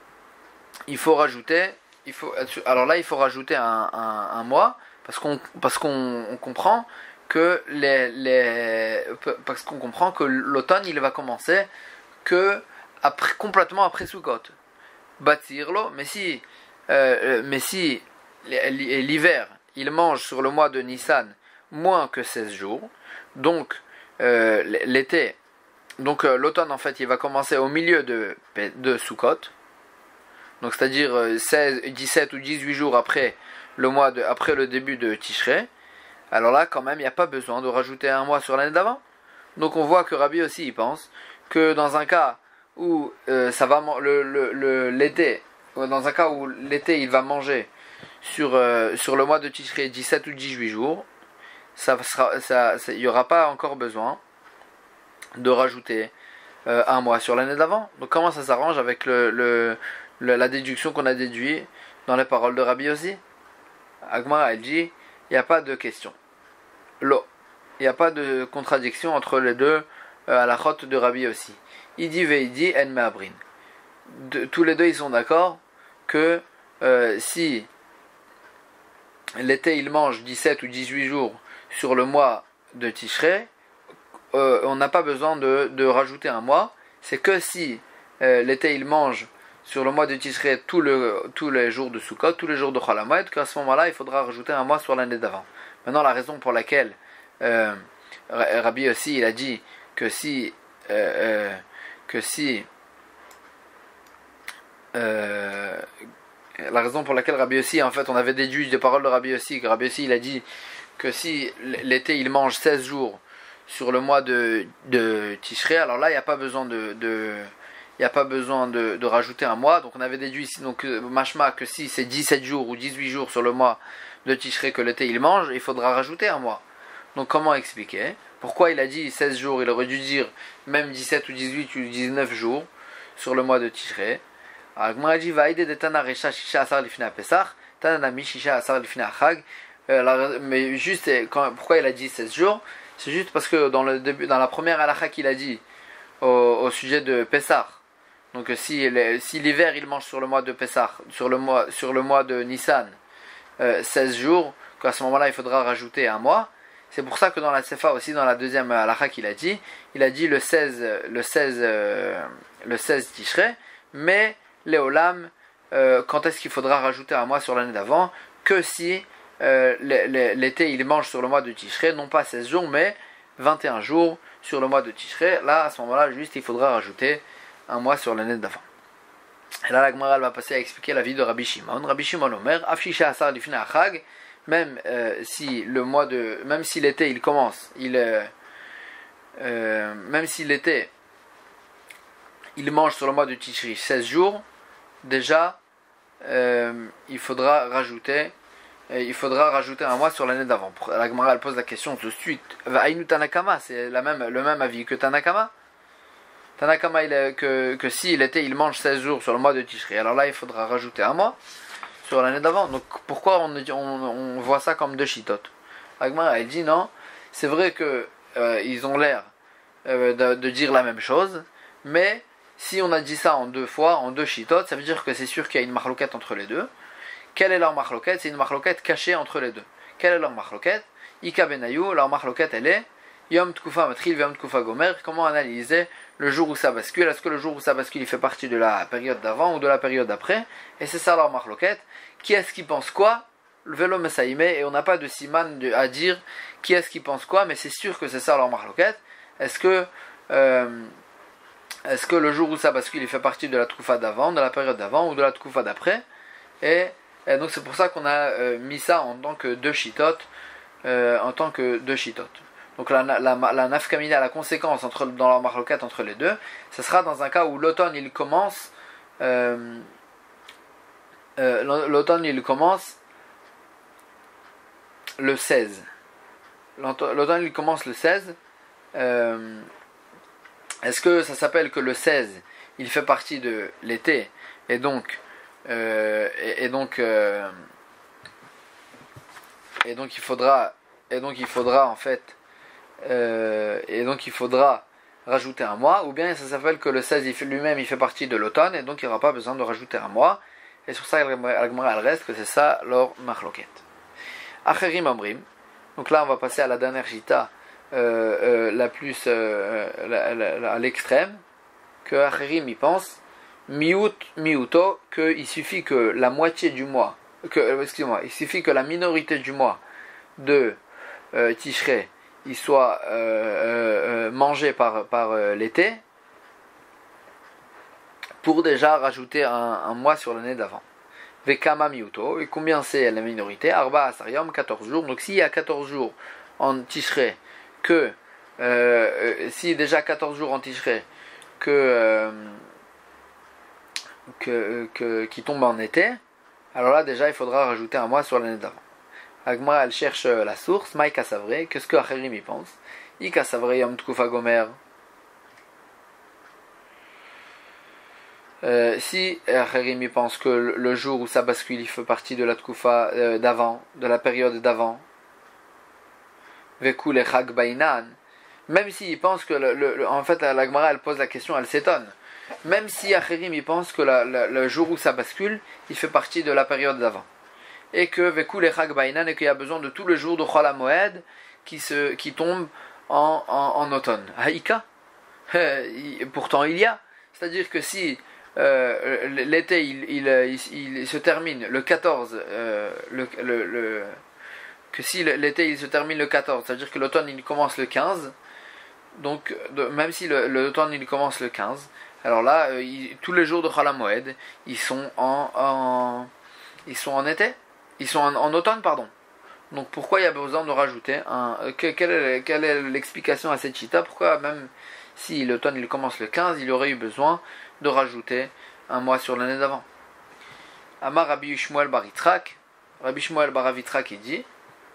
il faut rajouter il faut, alors là il faut rajouter un, un, un mois parce qu'on parce qu'on on comprend que les, les parce qu'on comprend que l'automne il va commencer que après, complètement après Sukkot. Bâtirlo, mais si euh, mais si l'hiver il mange sur le mois de Nissan moins que seize jours, donc euh, l'été, donc euh, l'automne en fait il va commencer au milieu de, de Sukkot, donc c'est-à-dire euh, seize, dix-sept ou dix-huit jours après le mois de, après le début de Tishré. Alors là quand même il n'y a pas besoin de rajouter un mois sur l'année d'avant. Donc on voit que Rabbi aussi il pense que dans un cas où euh, ça va le, le, le, l'été, dans un cas où l'été il va manger sur, euh, sur le mois de Tishré dix-sept ou dix-huit jours, ça sera, ça, ça, il n'y aura pas encore besoin de rajouter euh, un mois sur l'année d'avant. Donc comment ça s'arrange avec le, le, le, la déduction qu'on a déduite dans les paroles de Rabbi aussi? Agmara elle dit, il n'y a pas de question. Lo, il n'y a pas de contradiction entre les deux euh, à la chote de Rabbi aussi. Il dit ve il dit en me'abrin. Tous les deux ils sont d'accord que euh, si l'été il mange dix-sept ou dix-huit jours sur le mois de Tishré, euh, on n'a pas besoin de, de rajouter un mois. C'est que si euh, l'été il mange sur le mois de Tishré tous le, tous les jours de Sukkot, tous les jours de Chol HaMoed, qu'à ce moment-là il faudra rajouter un mois sur l'année d'avant. Maintenant la raison pour laquelle euh, Rabbi aussi il a dit que si euh, euh, que si euh, la raison pour laquelle Rabbi aussi, en fait on avait déduit des paroles de Rabbi aussi, que Rabbi aussi il a dit que si l'été il mange seize jours sur le mois de, de Tishré, alors là il n'y a pas besoin de, de il n'y a pas besoin de, de rajouter un mois. Donc on avait déduit ici donc mashma que si c'est dix-sept jours ou dix-huit jours sur le mois de Tishré que l'été il mange, il faudra rajouter un mois. Donc comment expliquer pourquoi il a dit seize jours? Il aurait dû dire même dix-sept ou dix-huit ou dix-neuf jours sur le mois de Tishré. Alors Gmara dit vaïde de Tana Recha Shisha Asar Lifna Pesach, Tana Nami Shisha Asar Lifna Chag. Mais juste quand, pourquoi il a dit seize jours? C'est juste parce que dans le début, dans la première halakha qu'il a dit au, au sujet de Pessah, donc si, si l'hiver il mange sur le mois de Pessah, sur le mois, sur le mois de Nissan, euh, seize jours, qu'à ce moment-là il faudra rajouter un mois. C'est pour ça que dans la Sefa aussi, dans la deuxième halakha qu'il a dit, il a dit le seize, le seize, euh, le seize Tishré, mais Léolam, euh, quand est-ce qu'il faudra rajouter un mois sur l'année d'avant? Que si euh, l'été il mange sur le mois de Tishré, non pas seize jours, mais vingt et un jours sur le mois de Tishré. Là, à ce moment-là, juste il faudra rajouter un mois sur l'année d'avant. Et là, la Gemara va passer à expliquer la vie de Rabbi Shimon. Rabbi Shimon Omer, Afshisha Asar Lifna Achag, même euh, si le mois de, même si l'été il commence, il, euh, euh, même si l'été il mange sur le mois de Tishri seize jours, déjà euh, il faudra rajouter, euh, il faudra rajouter un mois sur l'année d'avant. La Gemara elle pose la question tout de suite. Aïnu Tanakama, c'est la même, le même avis que Tanakama. Tanakama il est, que, que si l'été il mange seize jours sur le mois de Tishri, alors là il faudra rajouter un mois sur l'année d'avant. Donc pourquoi on, on, on voit ça comme deux chitotes? Agmara elle dit non, c'est vrai que euh, ils ont l'air euh, de, de dire la même chose, mais si on a dit ça en deux fois, en deux chitotes, ça veut dire que c'est sûr qu'il y a une marloquette entre les deux. Quelle est leur marloquette? C'est une marloquette cachée entre les deux. Quelle est leur marloquette? Ika Benayou, leur marloquette elle est Yom Tkufa Matril, Yom Tkufa Gomer. Comment analyser le jour où ça bascule? Est-ce que le jour où ça bascule il fait partie de la période d'avant ou de la période d'après? Et c'est ça leur marloquette. Qui est-ce qui pense quoi? Le vélo Messaïme, et on n'a pas de siman de, à dire qui est-ce qui pense quoi, mais c'est sûr que c'est ça leur marloquette. Est-ce que euh, est-ce que le jour où ça bascule, il fait partie de la Tkufa d'avant, de la période d'avant ou de la Tkufa d'après? Et, et donc c'est pour ça qu'on a euh, mis ça en tant que deux chitotes, euh, en tant que deux chitotes. Donc la, la, la, la nafkamina, la conséquence entre, dans la marloquette entre les deux, ce sera dans un cas où l'automne il commence, euh, euh, l'automne il commence le seize. L'automne il commence le seize. Euh, est-ce que ça s'appelle que le seize il fait partie de l'été et donc euh, et, et donc euh, et donc il faudra et donc il faudra en fait euh, et donc il faudra rajouter un mois, ou bien ça s'appelle que le seize il fait, lui-même il fait partie de l'automne et donc il n'y aura pas besoin de rajouter un mois, et sur ça Al-Gemara elle reste que c'est ça leur machloket. Acherim Amrim, donc là on va passer à la dernière chita euh, euh, la plus euh, la, la, la, à l'extrême, que Acherim y pense miut miuto, qu'il suffit que la moitié du mois, que excusez-moi, il suffit que la minorité du mois de euh, Tishrei il soit euh, euh, mangé par, par euh, l'été pour déjà rajouter un, un mois sur l'année d'avant. Vekama miuto, et combien c'est la minorité? Arba asariam, quatorze jours. Donc s'il y a quatorze jours en Tishrei, que euh, si déjà quatorze jours en Tishrei que, euh, que, que qui tombe en été, alors là déjà il faudra rajouter un mois sur l'année d'avant. Agma elle cherche la source, Maïka Savre, qu'est-ce que Acherim y pense? Ika Savre Yom Tkufa Gomer. Euh, si Acherim y pense que le jour où ça bascule, il fait partie de la Tkufa euh, d'avant, de la période d'avant, Veku le Chag Bainan, même s'il pense que, le, le, en fait, la Gemara elle pose la question, elle s'étonne. Même si Acherim y pense que la, la, le jour où ça bascule, il fait partie de la période d'avant. Et que Veku le Chag Bainan, et qu'il y a besoin de tout le jour de Chol HaMoed qui, se, qui tombe en, en, en automne. Haïka, pourtant il y a. C'est-à-dire que si euh, l'été il, il, il, il se termine le quatorze, euh, le, le, le, que si l'été il se termine le quatorze, c'est-à-dire que l'automne il commence le quinze, donc de, même si le, l'automne il commence le quinze, alors là, euh, il, tous les jours de Chol HaMoed, ils sont en, en, ils sont en été. Ils sont en, en automne, pardon. Donc pourquoi il y a besoin de rajouter un... Euh, que, quelle, est, quelle est l'explication à cette chita? Pourquoi même si l'automne il commence le quinze, il aurait eu besoin de rajouter un mois sur l'année d'avant? Amar Rabbi Shmuel bar Yitzhak, Rabbi Shmuel bar Yitzhak il dit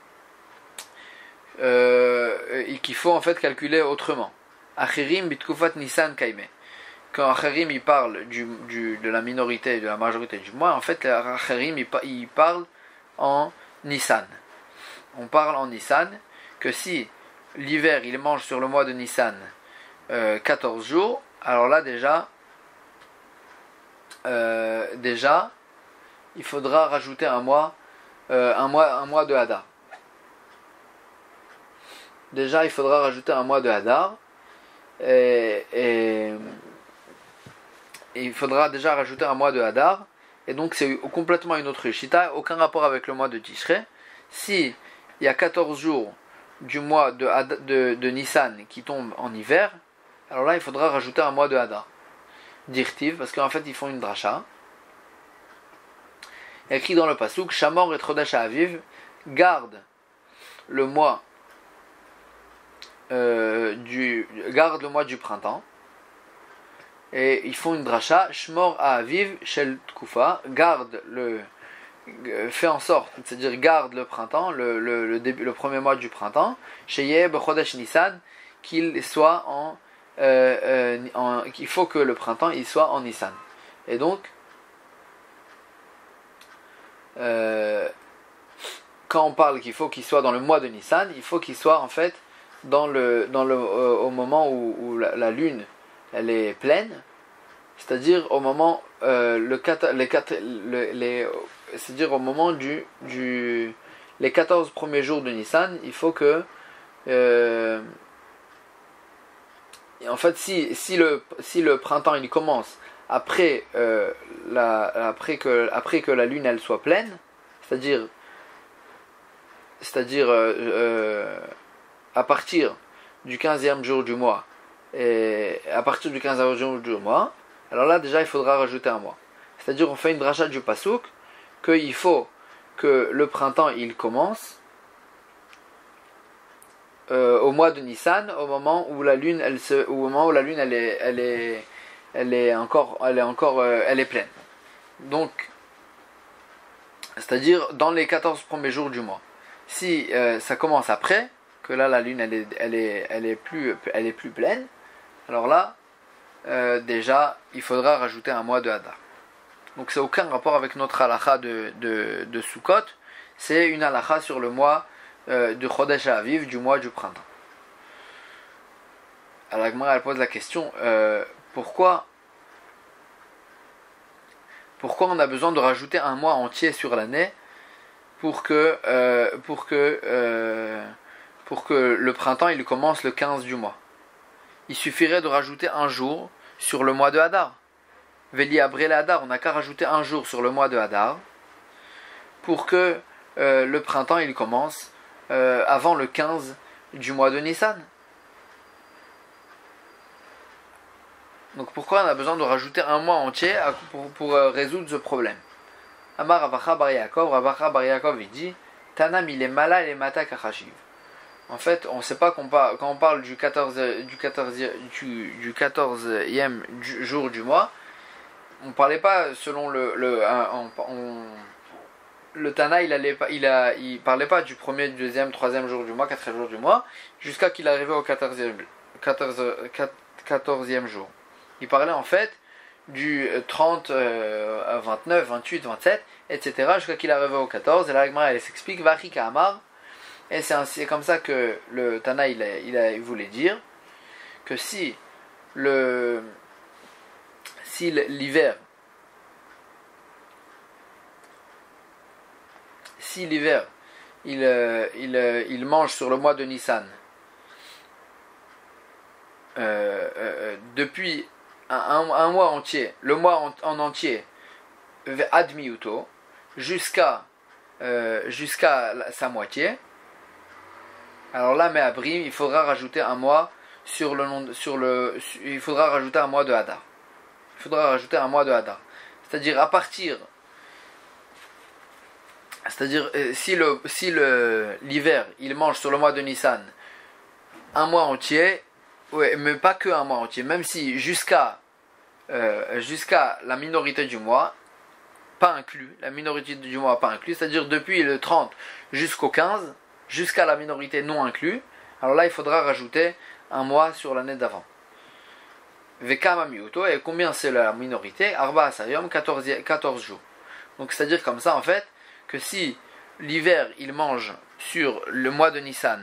euh, qu'il faut en fait calculer autrement. Acherim bitkufat Nisan kaime. Quand Acherim il parle du, du, de la minorité et de la majorité du mois, en fait Acherim il, il parle en Nissan. On parle en Nissan que si l'hiver il mange sur le mois de Nissan euh, quatorze jours, alors là déjà euh, déjà il faudra rajouter un mois euh, un mois un mois de Hadar. Déjà il faudra rajouter un mois de Hadar et, et, et il faudra déjà rajouter un mois de Hadar. Et donc c'est complètement une autre shita, aucun rapport avec le mois de Tishrei. Si il y a quatorze jours du mois de, de, de Nissan qui tombe en hiver, alors là il faudra rajouter un mois de Hadar. Dirtiv, parce qu'en fait ils font une dracha. Écrit dans le pasuk, Shamor et Chodesh Aviv, garde le mois euh, du garde le mois du printemps. Et ils font une dracha, Shmor Aviv Shel Tkufa, garde le, fait en sorte, c'est-à-dire garde le printemps, le, le, le, début, le premier mois du printemps, Sheye B'Chodesh Nissan, qu'il soit en, euh, euh, en, il faut que le printemps il soit en Nissan. Et donc, euh, quand on parle qu'il faut qu'il soit dans le mois de Nissan, il faut qu'il soit en fait dans le, dans le, euh, au moment où, où la, la lune elle est pleine, c'est-à-dire au moment euh, le quatre, les, quatre, le, les, c'est-à-dire au moment du, du les quatorze premiers jours de Nissan, il faut que euh, en fait si, si le si le printemps il commence après euh, la après que après que la lune elle soit pleine, c'est-à-dire c'est-à-dire euh, euh, à partir du quinzième jour du mois et à partir du quinzième jour du mois, alors là déjà il faudra rajouter un mois. C'est-à-dire on fait une dracha du pasouk qu'il faut que le printemps il commence euh, au mois de Nissan, au moment où la lune elle se, au moment où la lune elle est, elle est, elle est encore, elle est encore, euh, elle est pleine. Donc, c'est-à-dire dans les quatorze premiers jours du mois. Si euh, ça commence après, que là la lune elle est, elle est, elle est plus, elle est plus pleine, alors là euh, déjà il faudra rajouter un mois de Hadar. Donc c'est aucun rapport avec notre halakha de, de, de Sukkot, c'est une halakha sur le mois euh, de Chodesh Aviv, du mois du printemps. Alors la Gemara elle pose la question, euh, pourquoi pourquoi on a besoin de rajouter un mois entier sur l'année pour que, euh, pour que, euh, pour que le printemps il commence le quinze du mois. Il suffirait de rajouter un jour sur le mois de Hadar. Veli Abrel Hadar, on n'a qu'à rajouter un jour sur le mois de Hadar pour que euh, le printemps il commence euh, avant le quinze du mois de Nissan. Donc pourquoi on a besoin de rajouter un mois entier pour, pour euh, résoudre ce problème? Amar Ravacha Bar Yaakov, Ravacha Bar Yaakov il dit Tanam il est mala et mata kachashiv. En fait, on ne sait pas qu'on parle, quand on parle du quatorzième du quatorzième du, du quatorzième du jour du mois, on ne parlait pas selon le le on, on, le Tana il allait pas il a il parlait pas du premier, du deuxième, troisième jour du mois, quatrième jour du mois, jusqu'à qu'il arrivait au quatorzième quatorzième jour. Il parlait en fait du trente euh, à vingt-neuf, vingt-huit, vingt-sept, et cetera jusqu'à qu'il arrive au quatorze. Et là, la Gemara elle s'explique Vachika Amar. Et c'est, ainsi, c'est comme ça que le Tana il, a, il, a, il voulait dire que si le si l'hiver si l'hiver il, il, il mange sur le mois de Nissan euh, euh, depuis un, un, un mois entier, le mois en, en entier admiuto jusqu'à euh, jusqu'à sa moitié, alors là mais abrim il faudra rajouter un mois sur le nom sur le il faudra rajouter un mois de Hadar. Il faudra rajouter un mois de Hadar. C'est-à-dire à partir c'est-à-dire si le si le l'hiver il mange sur le mois de Nissan un mois entier, ouais, mais pas que un mois entier, même si jusqu'à euh, jusqu'à la minorité du mois pas inclus, la minorité du mois pas inclus, c'est-à-dire depuis le trente jusqu'au quinze, jusqu'à la minorité non inclus, alors là il faudra rajouter un mois sur l'année d'avant. Vekama miuto, et combien c'est la minorité? Arba asayom, quatorze jours. Donc c'est-à-dire comme ça en fait, que si l'hiver il mange sur le mois de Nissan,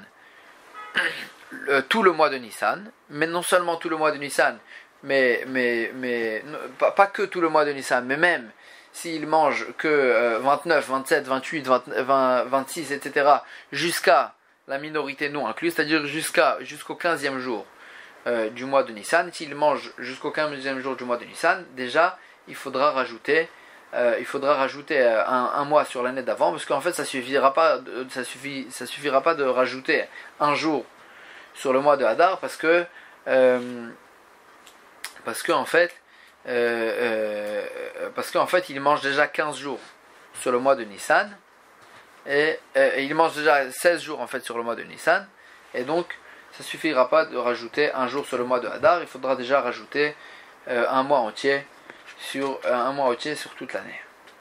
le, tout le mois de Nissan, mais non seulement tout le mois de Nissan, mais, mais, mais pas, pas que tout le mois de Nissan, mais même s'il mange que euh, vingt-neuf, vingt-sept, vingt-huit, vingt, vingt, vingt-six, et cetera jusqu'à la minorité non incluse, c'est-à-dire jusqu'à, jusqu'au quinzième jour euh, du mois de Nissan, s'il mange jusqu'au quinzième jour du mois de Nissan, déjà il faudra rajouter Euh, il faudra rajouter un, un mois sur l'année d'avant, parce qu'en fait ça suffira pas de, ça suffit ça suffira pas de rajouter un jour sur le mois de Hadar, parce que euh, parce que en fait euh, euh, parce qu'en fait il mange déjà quinze jours sur le mois de Nissan et, euh, et il mange déjà seize jours en fait sur le mois de Nissan, et donc ça suffira pas de rajouter un jour sur le mois de Hadar, il faudra déjà rajouter euh, un mois entier sur euh, un mois entier sur toute l'année.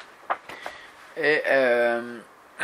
Et euh,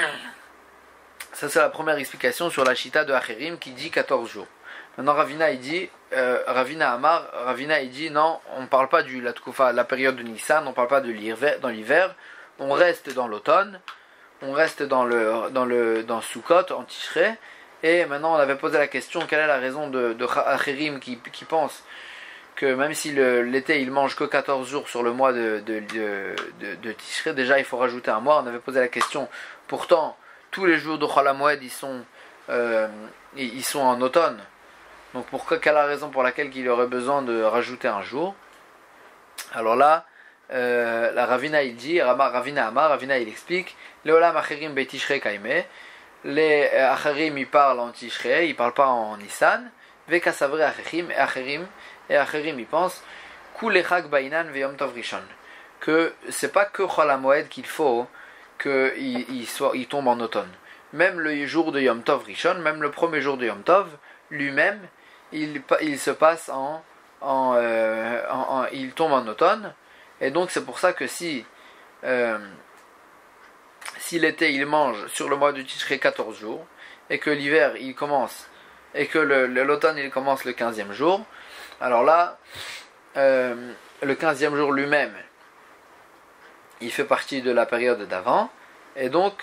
ça c'est la première explication sur la Shita de Acherim qui dit quatorze jours. Maintenant Ravina il dit euh, Ravina Amar, Ravina il dit non, on ne parle pas de la Tkoufa, la période de Nissan, on ne parle pas de l'hiver, dans l'hiver, on reste dans l'automne, on reste dans le dans le dans Sukkot en Tishrei. Et maintenant on avait posé la question, quelle est la raison de, de Acherim qui, qui pense que même si le, l'été il mange que quatorze jours sur le mois de, de, de, de, de Tishrei, déjà il faut rajouter un mois. On avait posé la question, pourtant tous les jours de Chol HaMoed ils sont, euh, ils sont en automne, donc pourquoi, quelle est la raison pour laquelle il aurait besoin de rajouter un jour? Alors là euh, la Ravina il dit, Ravina Amar, Ravina il explique, Leolam Acherim Be Tishrei Kaime, les Acherim ils parlent en Tishrei, ils parlent pas en Nissan. Vekasavre Acherim, et Acherim, et Acherim, ils pensent, Kulechak Bainan Veyom Tov Rishon. Que c'est pas que Chol HaMoed qu'il faut qu'il il soit, il tombe en automne. Même le jour de Yom Tov Rishon, même le premier jour de Yom Tov, lui-même, il, il se passe en, en, euh, en, en, il tombe en automne. Et donc c'est pour ça que si, euh, si l'été il mange sur le mois de Tishrei quatorze jours, et que l'hiver il commence, et que le, le, l'automne il commence le quinzième jour, alors là, euh, le quinzième jour lui-même, il fait partie de la période d'avant, et donc,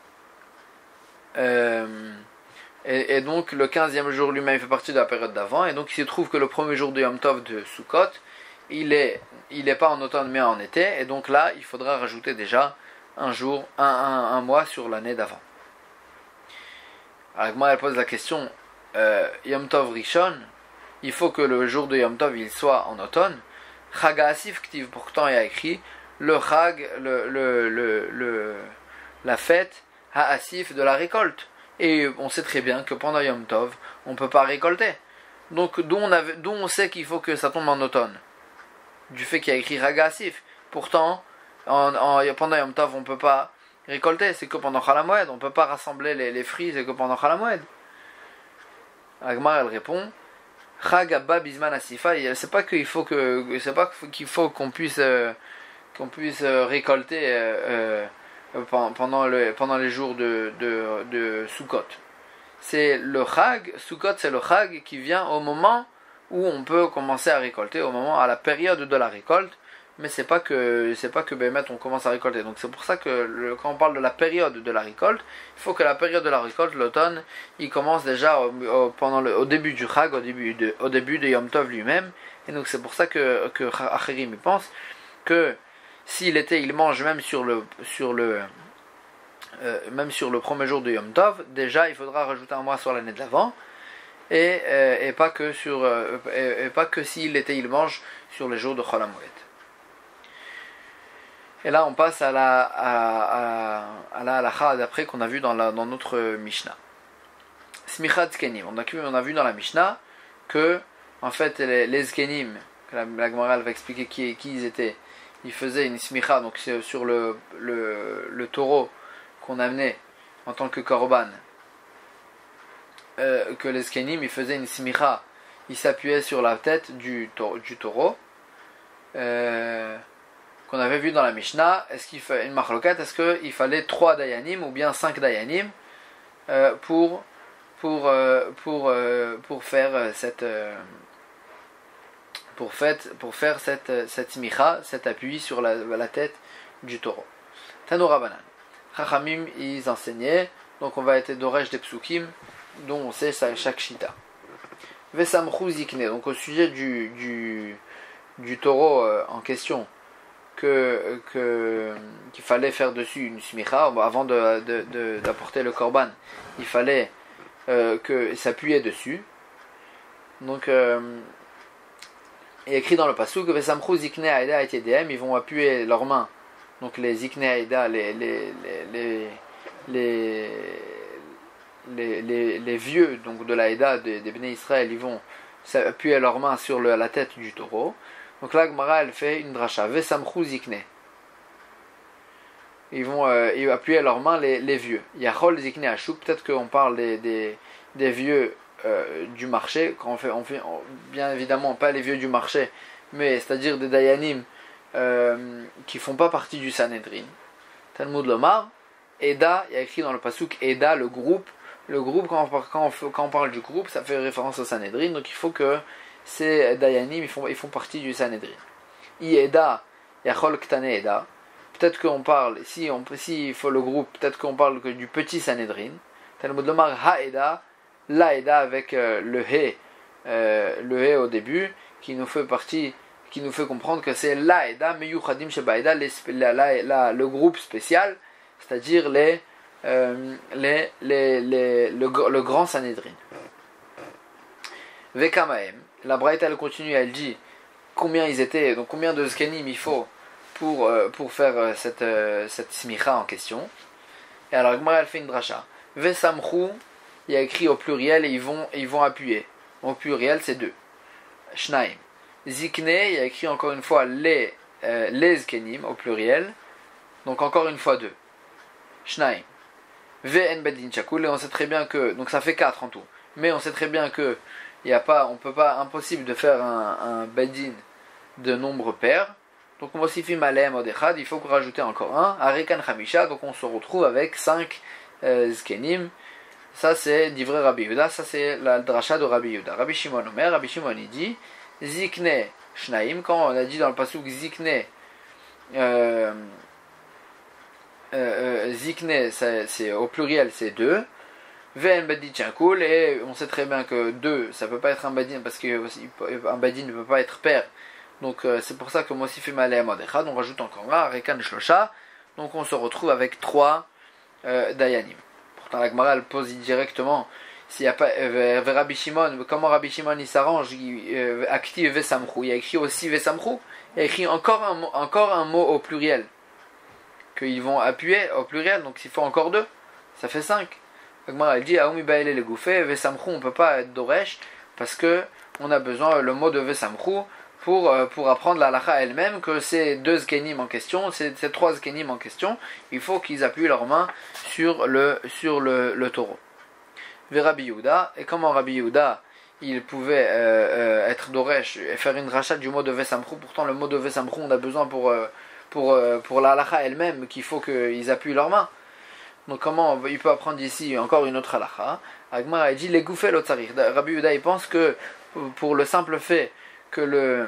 euh, et, et donc le quinzième jour lui-même il fait partie de la période d'avant, et donc il se trouve que le premier jour de Yom Tov de Sukkot, il est, il est pas en automne mais en été, et donc là il faudra rajouter déjà un jour, un, un, un mois sur l'année d'avant. Alors moi elle pose la question, euh, Yom Tov Rishon, il faut que le jour de Yom Tov il soit en automne. Chag Asif Ktiv, pourtant il y a écrit le Chag, le, le, le, le, la fête Ha-Asif de la récolte. Et on sait très bien que pendant Yom Tov, on ne peut pas récolter. Donc d'où on, avait, d'où on sait qu'il faut que ça tombe en automne? Du fait qu'il y a écrit Chag Asif. Pourtant, en, en, pendant Yom Tov, on ne peut pas récolter. C'est que pendant Chol HaMoed. On ne peut pas rassembler les, les fruits, c'est que pendant Chol HaMoed. Agmar elle répond Chag Abba Bisman Asifa. C'est pas qu'il faut que, c'est pas qu'il faut qu'on puisse euh, qu'on puisse euh, récolter euh, euh, pendant, le, pendant les jours de, de, de Sukkot. C'est le Chag, Sukkot c'est le Chag qui vient au moment où on peut commencer à récolter, au moment, à la période de la récolte, mais c'est pas que, c'est pas que Bémet on commence à récolter. Donc c'est pour ça que le, quand on parle de la période de la récolte, il faut que la période de la récolte, l'automne, il commence déjà au, au, pendant le, au début du Chag, au début de, au début de Yom Tov lui-même, et donc c'est pour ça que, que Acherim pense que si l'été il mange même sur le sur le euh, même sur le premier jour de Yom Tov, déjà il faudra rajouter un mois sur l'année de l'avant, et, euh, et pas que sur euh, et, et pas que si l'été il mange sur les jours de Chol HaMoed. Et là on passe à la à, à, à la halacha d'après qu'on a vu dans la dans notre Mishnah. Smichat Zkenim. On a vu on a vu dans la Mishnah que en fait les, les Zkenim, la, la Gemara va expliquer qui qui ils étaient. Il faisait une smicha, donc c'est sur le, le, le taureau qu'on amenait en tant que korban, euh, que les skenim, il faisait une smicha, il s'appuyait sur la tête du, du taureau, euh, qu'on avait vu dans la Mishnah. Est-ce qu'il fait une marloquette, est-ce qu'il fallait trois dayanim ou bien cinq dayanim euh, pour, pour, euh, pour, euh, pour faire cette... Euh, Pour, fait, pour faire cette, cette smicha, cet appui sur la, la tête du taureau. Tanoura Banan. Chachamim, ils enseignaient, donc on va être d'Oresh des Psukim, dont on sait chaque shita. Vesamchou Zikne, donc au sujet du, du, du taureau euh, en question, que, que, qu'il fallait faire dessus une smicha, bon, avant de, de, de, d'apporter le korban, il fallait euh, que s'appuyer dessus. Donc, euh, il est écrit dans le pasuk que Vesamchou Zikne Aïda et Yedem, ils vont appuyer leurs mains, donc les Zikne Aïda, les, les, les, les, les, les, les vieux donc de l'Aïda des, des Bnei Israël, ils vont appuyer leurs mains sur le, la tête du taureau. Donc là, Gemara elle fait une dracha, Vesamchou Zikne. Ils vont euh, appuyer leurs mains les, les vieux. Yachol Zikne Ashuk, peut-être qu'on parle des, des, des vieux. Euh, du marché, quand on fait, on fait on, bien évidemment pas les vieux du marché, mais c'est-à-dire des dayanim euh, qui font pas partie du Sanhedrin. Talmud Lomar, Eda, il y a écrit dans le pasuk Eda, le groupe, le groupe quand on, quand, on, quand on parle du groupe, ça fait référence au Sanhedrin, donc il faut que ces dayanim ils font, ils font partie du Sanhedrin. I Eda, Yachol Ktane Eda, peut-être qu'on parle, si on si il faut le groupe, peut-être qu'on parle que du petit Sanhedrin. Talmud Lomar Ha Eda, la Eda avec euh, le He, euh, le He au début, qui nous fait partie, qui nous fait comprendre que c'est la Eda, Meyuchadim Sheba Eda, la, la, la, le groupe spécial, c'est-à-dire les, euh, les, les, les, le, le grand Sanhedrin. Vekamaem, la Braïta elle continue, elle dit combien ils étaient, donc combien de Zkenim il faut pour, euh, pour faire euh, cette, euh, cette smicha en question. Et alors Gemara elle fait une dracha. Vesamchou, il y a écrit au pluriel et ils vont, ils vont appuyer. au pluriel c'est deux. Shnaim. Zikne, il y a écrit encore une fois les, euh, les zkenim au pluriel, donc encore une fois deux. Shnaim. V'en bedin chakul, et on sait très bien que, donc ça fait quatre en tout, mais on sait très bien que il y a pas, on peut pas, impossible de faire un, un bedin de nombre pair. Donc on va aussi faire malem odechad, il faut rajouter encore un, arekan chamisha, donc on se retrouve avec cinq euh, zkenim. Ça c'est d'ivrei Rabbi Yehuda, ça c'est la dracha de Rabbi Yehuda. Rabbi Shimon Omer, Rabbi Shimon il dit Zikne Shnaim, quand on a dit dans le pasuk Zikne, euh, euh, euh, Zikne c'est au pluriel c'est deux, Ven Badin Chankul, et on sait très bien que deux ça peut pas être un Badin parce qu'un Badin ne peut pas être père, donc euh, c'est pour ça que Mosif Malé Amodechad, on rajoute encore un, Rekan Shlosha, donc on se retrouve avec trois euh, Dayanim. Pourtant la Gemara elle pose directement s'il n'y a pas euh, Rabbi Shimon, comment Rabbi Shimon il s'arrange, il active Vesamchou, il y a écrit aussi Vesamchou, il y a écrit encore un, mot, encore un mot au pluriel qu'ils vont appuyer au pluriel, donc s'il faut encore deux, ça fait cinq. La Gemara elle dit Aoumi Baele le Goufé, Vesamchou on peut pas être Doresh parce que on a besoin le mot de Vesamchou pour, pour apprendre la halakha elle-même que ces deux zkenim en question, ces, ces trois zkenim en question, il faut qu'ils appuient leurs mains sur le, sur le, le taureau. Ve Rabbi Yehuda, et comment Rabbi Yehuda il pouvait euh, euh, être Doresh et faire une rachat du mot de Vesamchou, pourtant le mot de Vesamchou on a besoin pour, euh, pour, euh, pour la halakha elle-même qu'il faut qu'ils appuient leurs mains. Donc comment il peut apprendre ici encore une autre halakha? Agmar a dit les goufet l'otzarir. Rabbi Yehuda il pense que pour le simple fait que le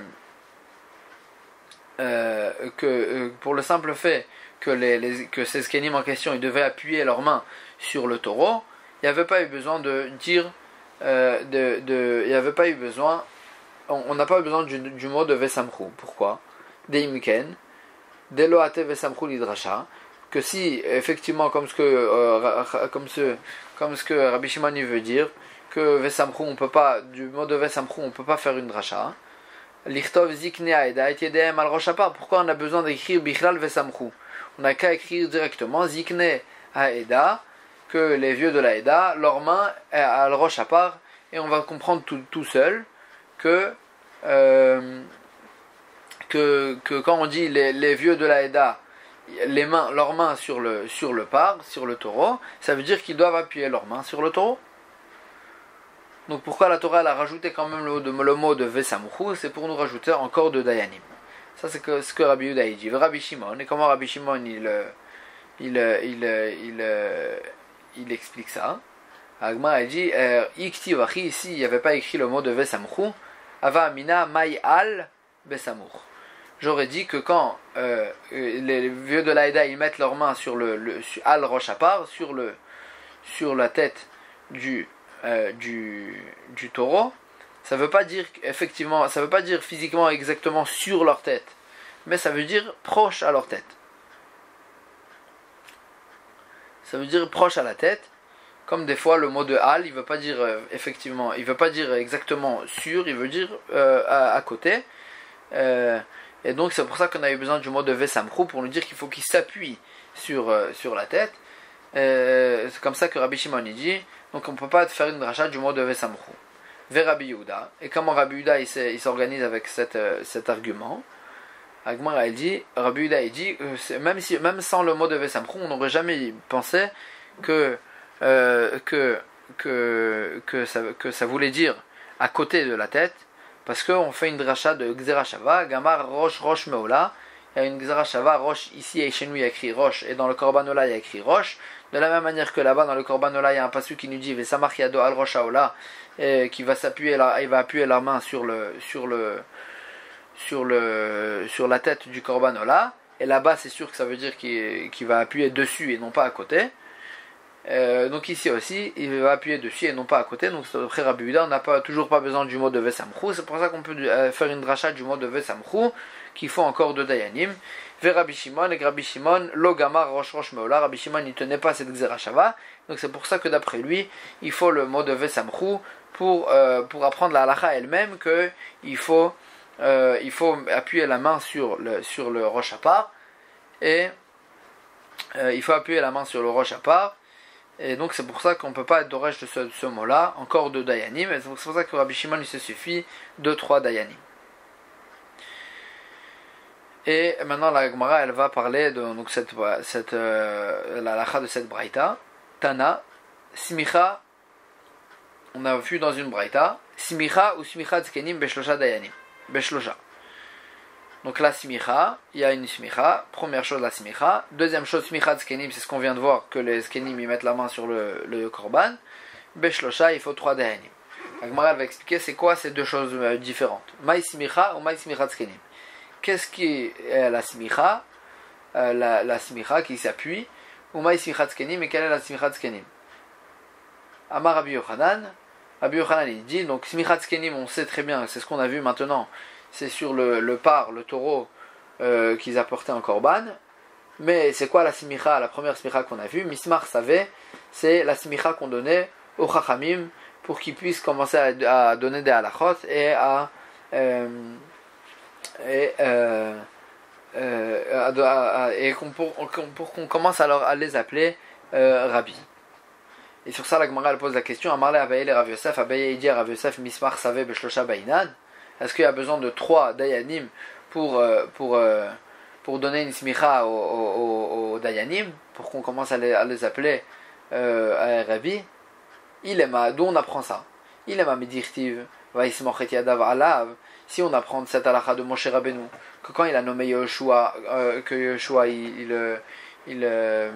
euh, que euh, pour le simple fait que les, les que ces skenim en question ils devaient appuyer leurs mains sur le taureau, il n'y avait pas eu besoin de dire euh, de, de il n'y avait pas eu besoin on n'a pas eu besoin du, du mot de Vesamchou. Pourquoi? Deimken Deloate Vesamchou lidrasha, que si effectivement comme ce que euh, comme ce comme ce que Rabbi Shimon veut dire que Vesamchou on peut pas du mot de Vesamchou on peut pas faire une dracha. Lichtov zikne aeda et yedem al roshapar. Pourquoi on a besoin d'écrire bichlal Vesamchou? On n'a qu'à écrire directement zikne aeda, que les vieux de la Eda, leurs mains à al roshapar, et on va comprendre tout, tout seul que, euh, que que quand on dit les, les vieux de la Eda, les mains, leurs mains sur le sur le par, sur le taureau, ça veut dire qu'ils doivent appuyer leurs mains sur le taureau. Donc pourquoi la Torah elle a rajouté quand même le, le mot de Vesamchou? C'est pour nous rajouter encore de Dayanim. Ça c'est que, ce que Rabbi Yehuda dit. Rabbi Shimon, et comment Rabbi Shimon il, il, il, il, il, il explique ça? Agma elle dit Iktivachi, ici il n'y avait pas écrit le mot de Vesamchou, Ava Amina Mai Al Besamour. J'aurais dit que quand euh, les vieux de l'Aïda ils mettent leurs mains sur le, le sur Al Roshapar, sur le sur la tête du Euh, du, du taureau, ça veut pas dire effectivement, ça veut pas dire physiquement exactement sur leur tête, mais ça veut dire proche à leur tête. Ça veut dire proche à la tête, comme des fois le mot de al, il veut pas dire euh, effectivement, il veut pas dire exactement sur, il veut dire euh, à, à côté. Euh, et donc c'est pour ça qu'on a eu besoin du mot de vesamchou pour nous dire qu'il faut qu'il s'appuie sur euh, sur la tête. Euh, c'est comme ça que Rabbi Shimon dit. Donc on ne peut pas faire une dracha du mot de Vesamchou. Ve Rabbi Yehuda. Et comment Rabbi Yehuda il s'organise avec cette, euh, cet argument? Agmar elle dit, Rabbi Yehuda il dit, euh, même, si, même sans le mot de Vesamchou, on n'aurait jamais pensé que, euh, que, que, que, ça, que ça voulait dire à côté de la tête, parce qu'on fait une dracha de Gzera Shava, Gamar Rosh Rosh Meola. Il y a une Gzera Shava, Rosh, ici et chez nous il y a écrit Rosh, et dans le Korban Ola il y a écrit Rosh. De la même manière que là-bas dans le Korban Ola il y a un pasuk qui nous dit Vesamach Yado al Rosh Haola, qui va s'appuyer là, il va appuyer la main sur le sur le sur le sur la tête du Korban Ola, et là-bas c'est sûr que ça veut dire qu'il, qu'il va appuyer dessus et non pas à côté. Euh, donc ici aussi il va appuyer dessus et non pas à côté. Donc après Rabbi Yehuda on n'a pas toujours pas besoin du mot de Vesamchou. C'est pour ça qu'on peut faire une dracha du mot de Vesamchou qu'il faut encore de Dayanim. Vers Rabbi Shimon, et Rabbi Shimon, Logamar Rosh Rosh Meola, Rabbi Shimon il tenait pas cette Gzera Shava, donc c'est pour ça que d'après lui, il faut le mot de Vesamchou pour, euh, pour apprendre la halakha elle-même, qu'il faut, euh, il faut appuyer la main sur le, sur le Rosh Hapar, et euh, il faut appuyer la main sur le Rosh Hapar, Et donc c'est pour ça qu'on ne peut pas être d'orège de ce, de ce mot-là, encore deux dayanim, et c'est pour ça que Rabbi Shimon il se suffit de trois dayanim. Et maintenant la Gemara elle va parler de donc cette, cette, euh, la lacha de cette braïta. Tana, simicha, on a vu dans une braïta, simicha ou simicha tzkenim beshlosha dayanim, beshlosha. Donc la simicha, il y a une simicha, première chose la simicha, deuxième chose simicha tzkenim, c'est ce qu'on vient de voir, que les tzkenim ils mettent la main sur le, le korban, beshlosha il faut trois dayanim. La Gemara elle va expliquer c'est quoi ces deux choses euh, différentes, maï simicha ou maï simicha tzkenim. Qu'est-ce qui est la simicha, euh, la, la simicha qui s'appuie, ou maï simicha tzkenim, et quelle est la simicha tzkenim? Amar Rabbi Yochanan, Rabbi Yochanan il dit, donc simicha tzkenim on sait très bien, c'est ce qu'on a vu maintenant, c'est sur le, le par, le taureau euh, qu'ils apportaient en korban. Mais c'est quoi la simicha, la première simicha qu'on a vue? Mismar savait, c'est la simicha qu'on donnait aux chachamim pour qu'ils puissent commencer à, à donner des halachot et à euh, et, euh, euh, à, à, et qu'on, pour, pour qu'on commence alors à les appeler euh, rabbi. Et sur ça la Gemara elle pose la question, Amarle Abaye le Rav Yosef, Abaye dit à Rav Yosef Mismar savait beshlosha ba'inan. Est-ce qu'il y a besoin de trois dayanim pour, euh, pour, euh, pour donner une smicha aux, aux, aux dayanim, pour qu'on commence à les, à les appeler euh, à Rabbi? Il aime, d'où on apprend ça? Il aime à Medirtiv, Vaismochet Yadav Alav, si on apprend cette halakha de Moshe Rabbeinu, que quand il a nommé Yoshua, euh, que Yoshua il, il, il, il,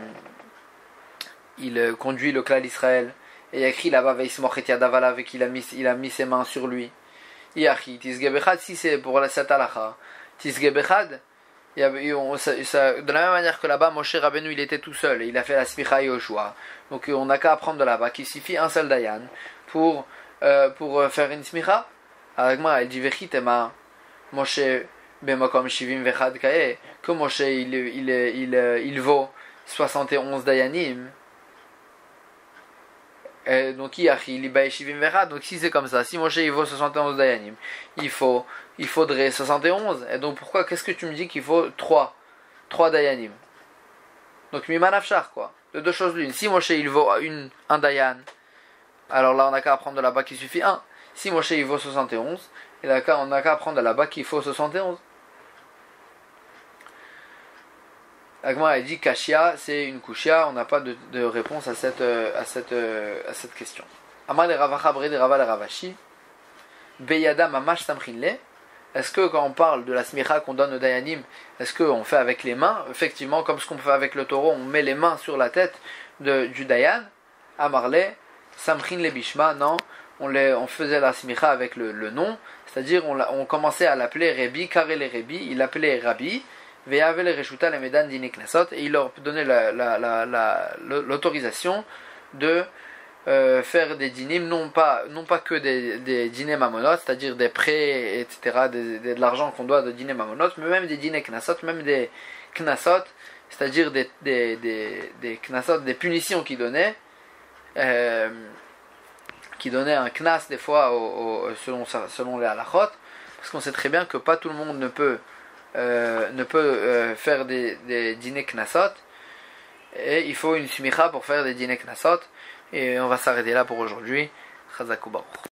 il conduit le clan d'Israël, et il y a écrit là-bas Vaismochet Yadav Alav, et qu'il a mis, il a mis ses mains sur lui. Si c'est pour la cette halakha, Tisgebechad, de la même manière que là-bas, Moshe Rabbeinu il était tout seul et il a fait la smicha Yoshua. Donc on n'a qu'à apprendre de là-bas qu'il suffit un seul dayan pour, euh, pour faire une smicha. Avec moi, elle dit Vechitema Moshe Bemakom Shivim Vechad Kae, que Moshe il, il, il, il, il vaut soixante et onze dayanim. Euh, donc donc si c'est comme ça, si Moshe il vaut soixante et onze dayanim, il faut il faudrait soixante et onze. Et donc pourquoi, qu'est-ce que tu me dis qu'il faut trois trois dayanim? Donc mimanafshar quoi, de deux choses l'une. Si Moshe il vaut une, un dayan, alors là on n'a qu'à apprendre de là-bas qu'il suffit un. Si Moshe il vaut soixante et onze, et là on n'a qu'à apprendre de là-bas qu'il faut soixante et onze. Agma a dit Kashia, c'est une kushia, on n'a pas de, de réponse à cette, à cette, à cette question. Amar le Ravacha Bre de Rava le Ravashi, Beyada Mamash Samchinle, est-ce que quand on parle de la smicha qu'on donne au dayanim, est-ce qu'on fait avec les mains? Effectivement, comme ce qu'on fait avec le taureau, on met les mains sur la tête de, du dayan. Amarle, Samchinle Bishma, non, on, les, on faisait la smicha avec le, le nom, c'est-à-dire on, on commençait à l'appeler Rebi, Karel et Rebi, il l'appelait Rabbi. Et il leur donnait la, la, la, la, l'autorisation de euh, faire des dîners, non pas, non pas que des, des dîners mamonot, c'est-à-dire des prêts, et cetera, des, des, de l'argent qu'on doit de dîners mamonot, mais même des dîners knasot, même des knasot, c'est-à-dire des, des, des, des knasot, des punitions qu'ils donnaient, euh, qui donnaient un knas des fois au, au, selon, selon les halachot, parce qu'on sait très bien que pas tout le monde ne peut Euh, ne peut euh, faire des, des dîners knasot, et il faut une smicha pour faire des dîners knasot, et on va s'arrêter là pour aujourd'hui. Chazakou Baruch.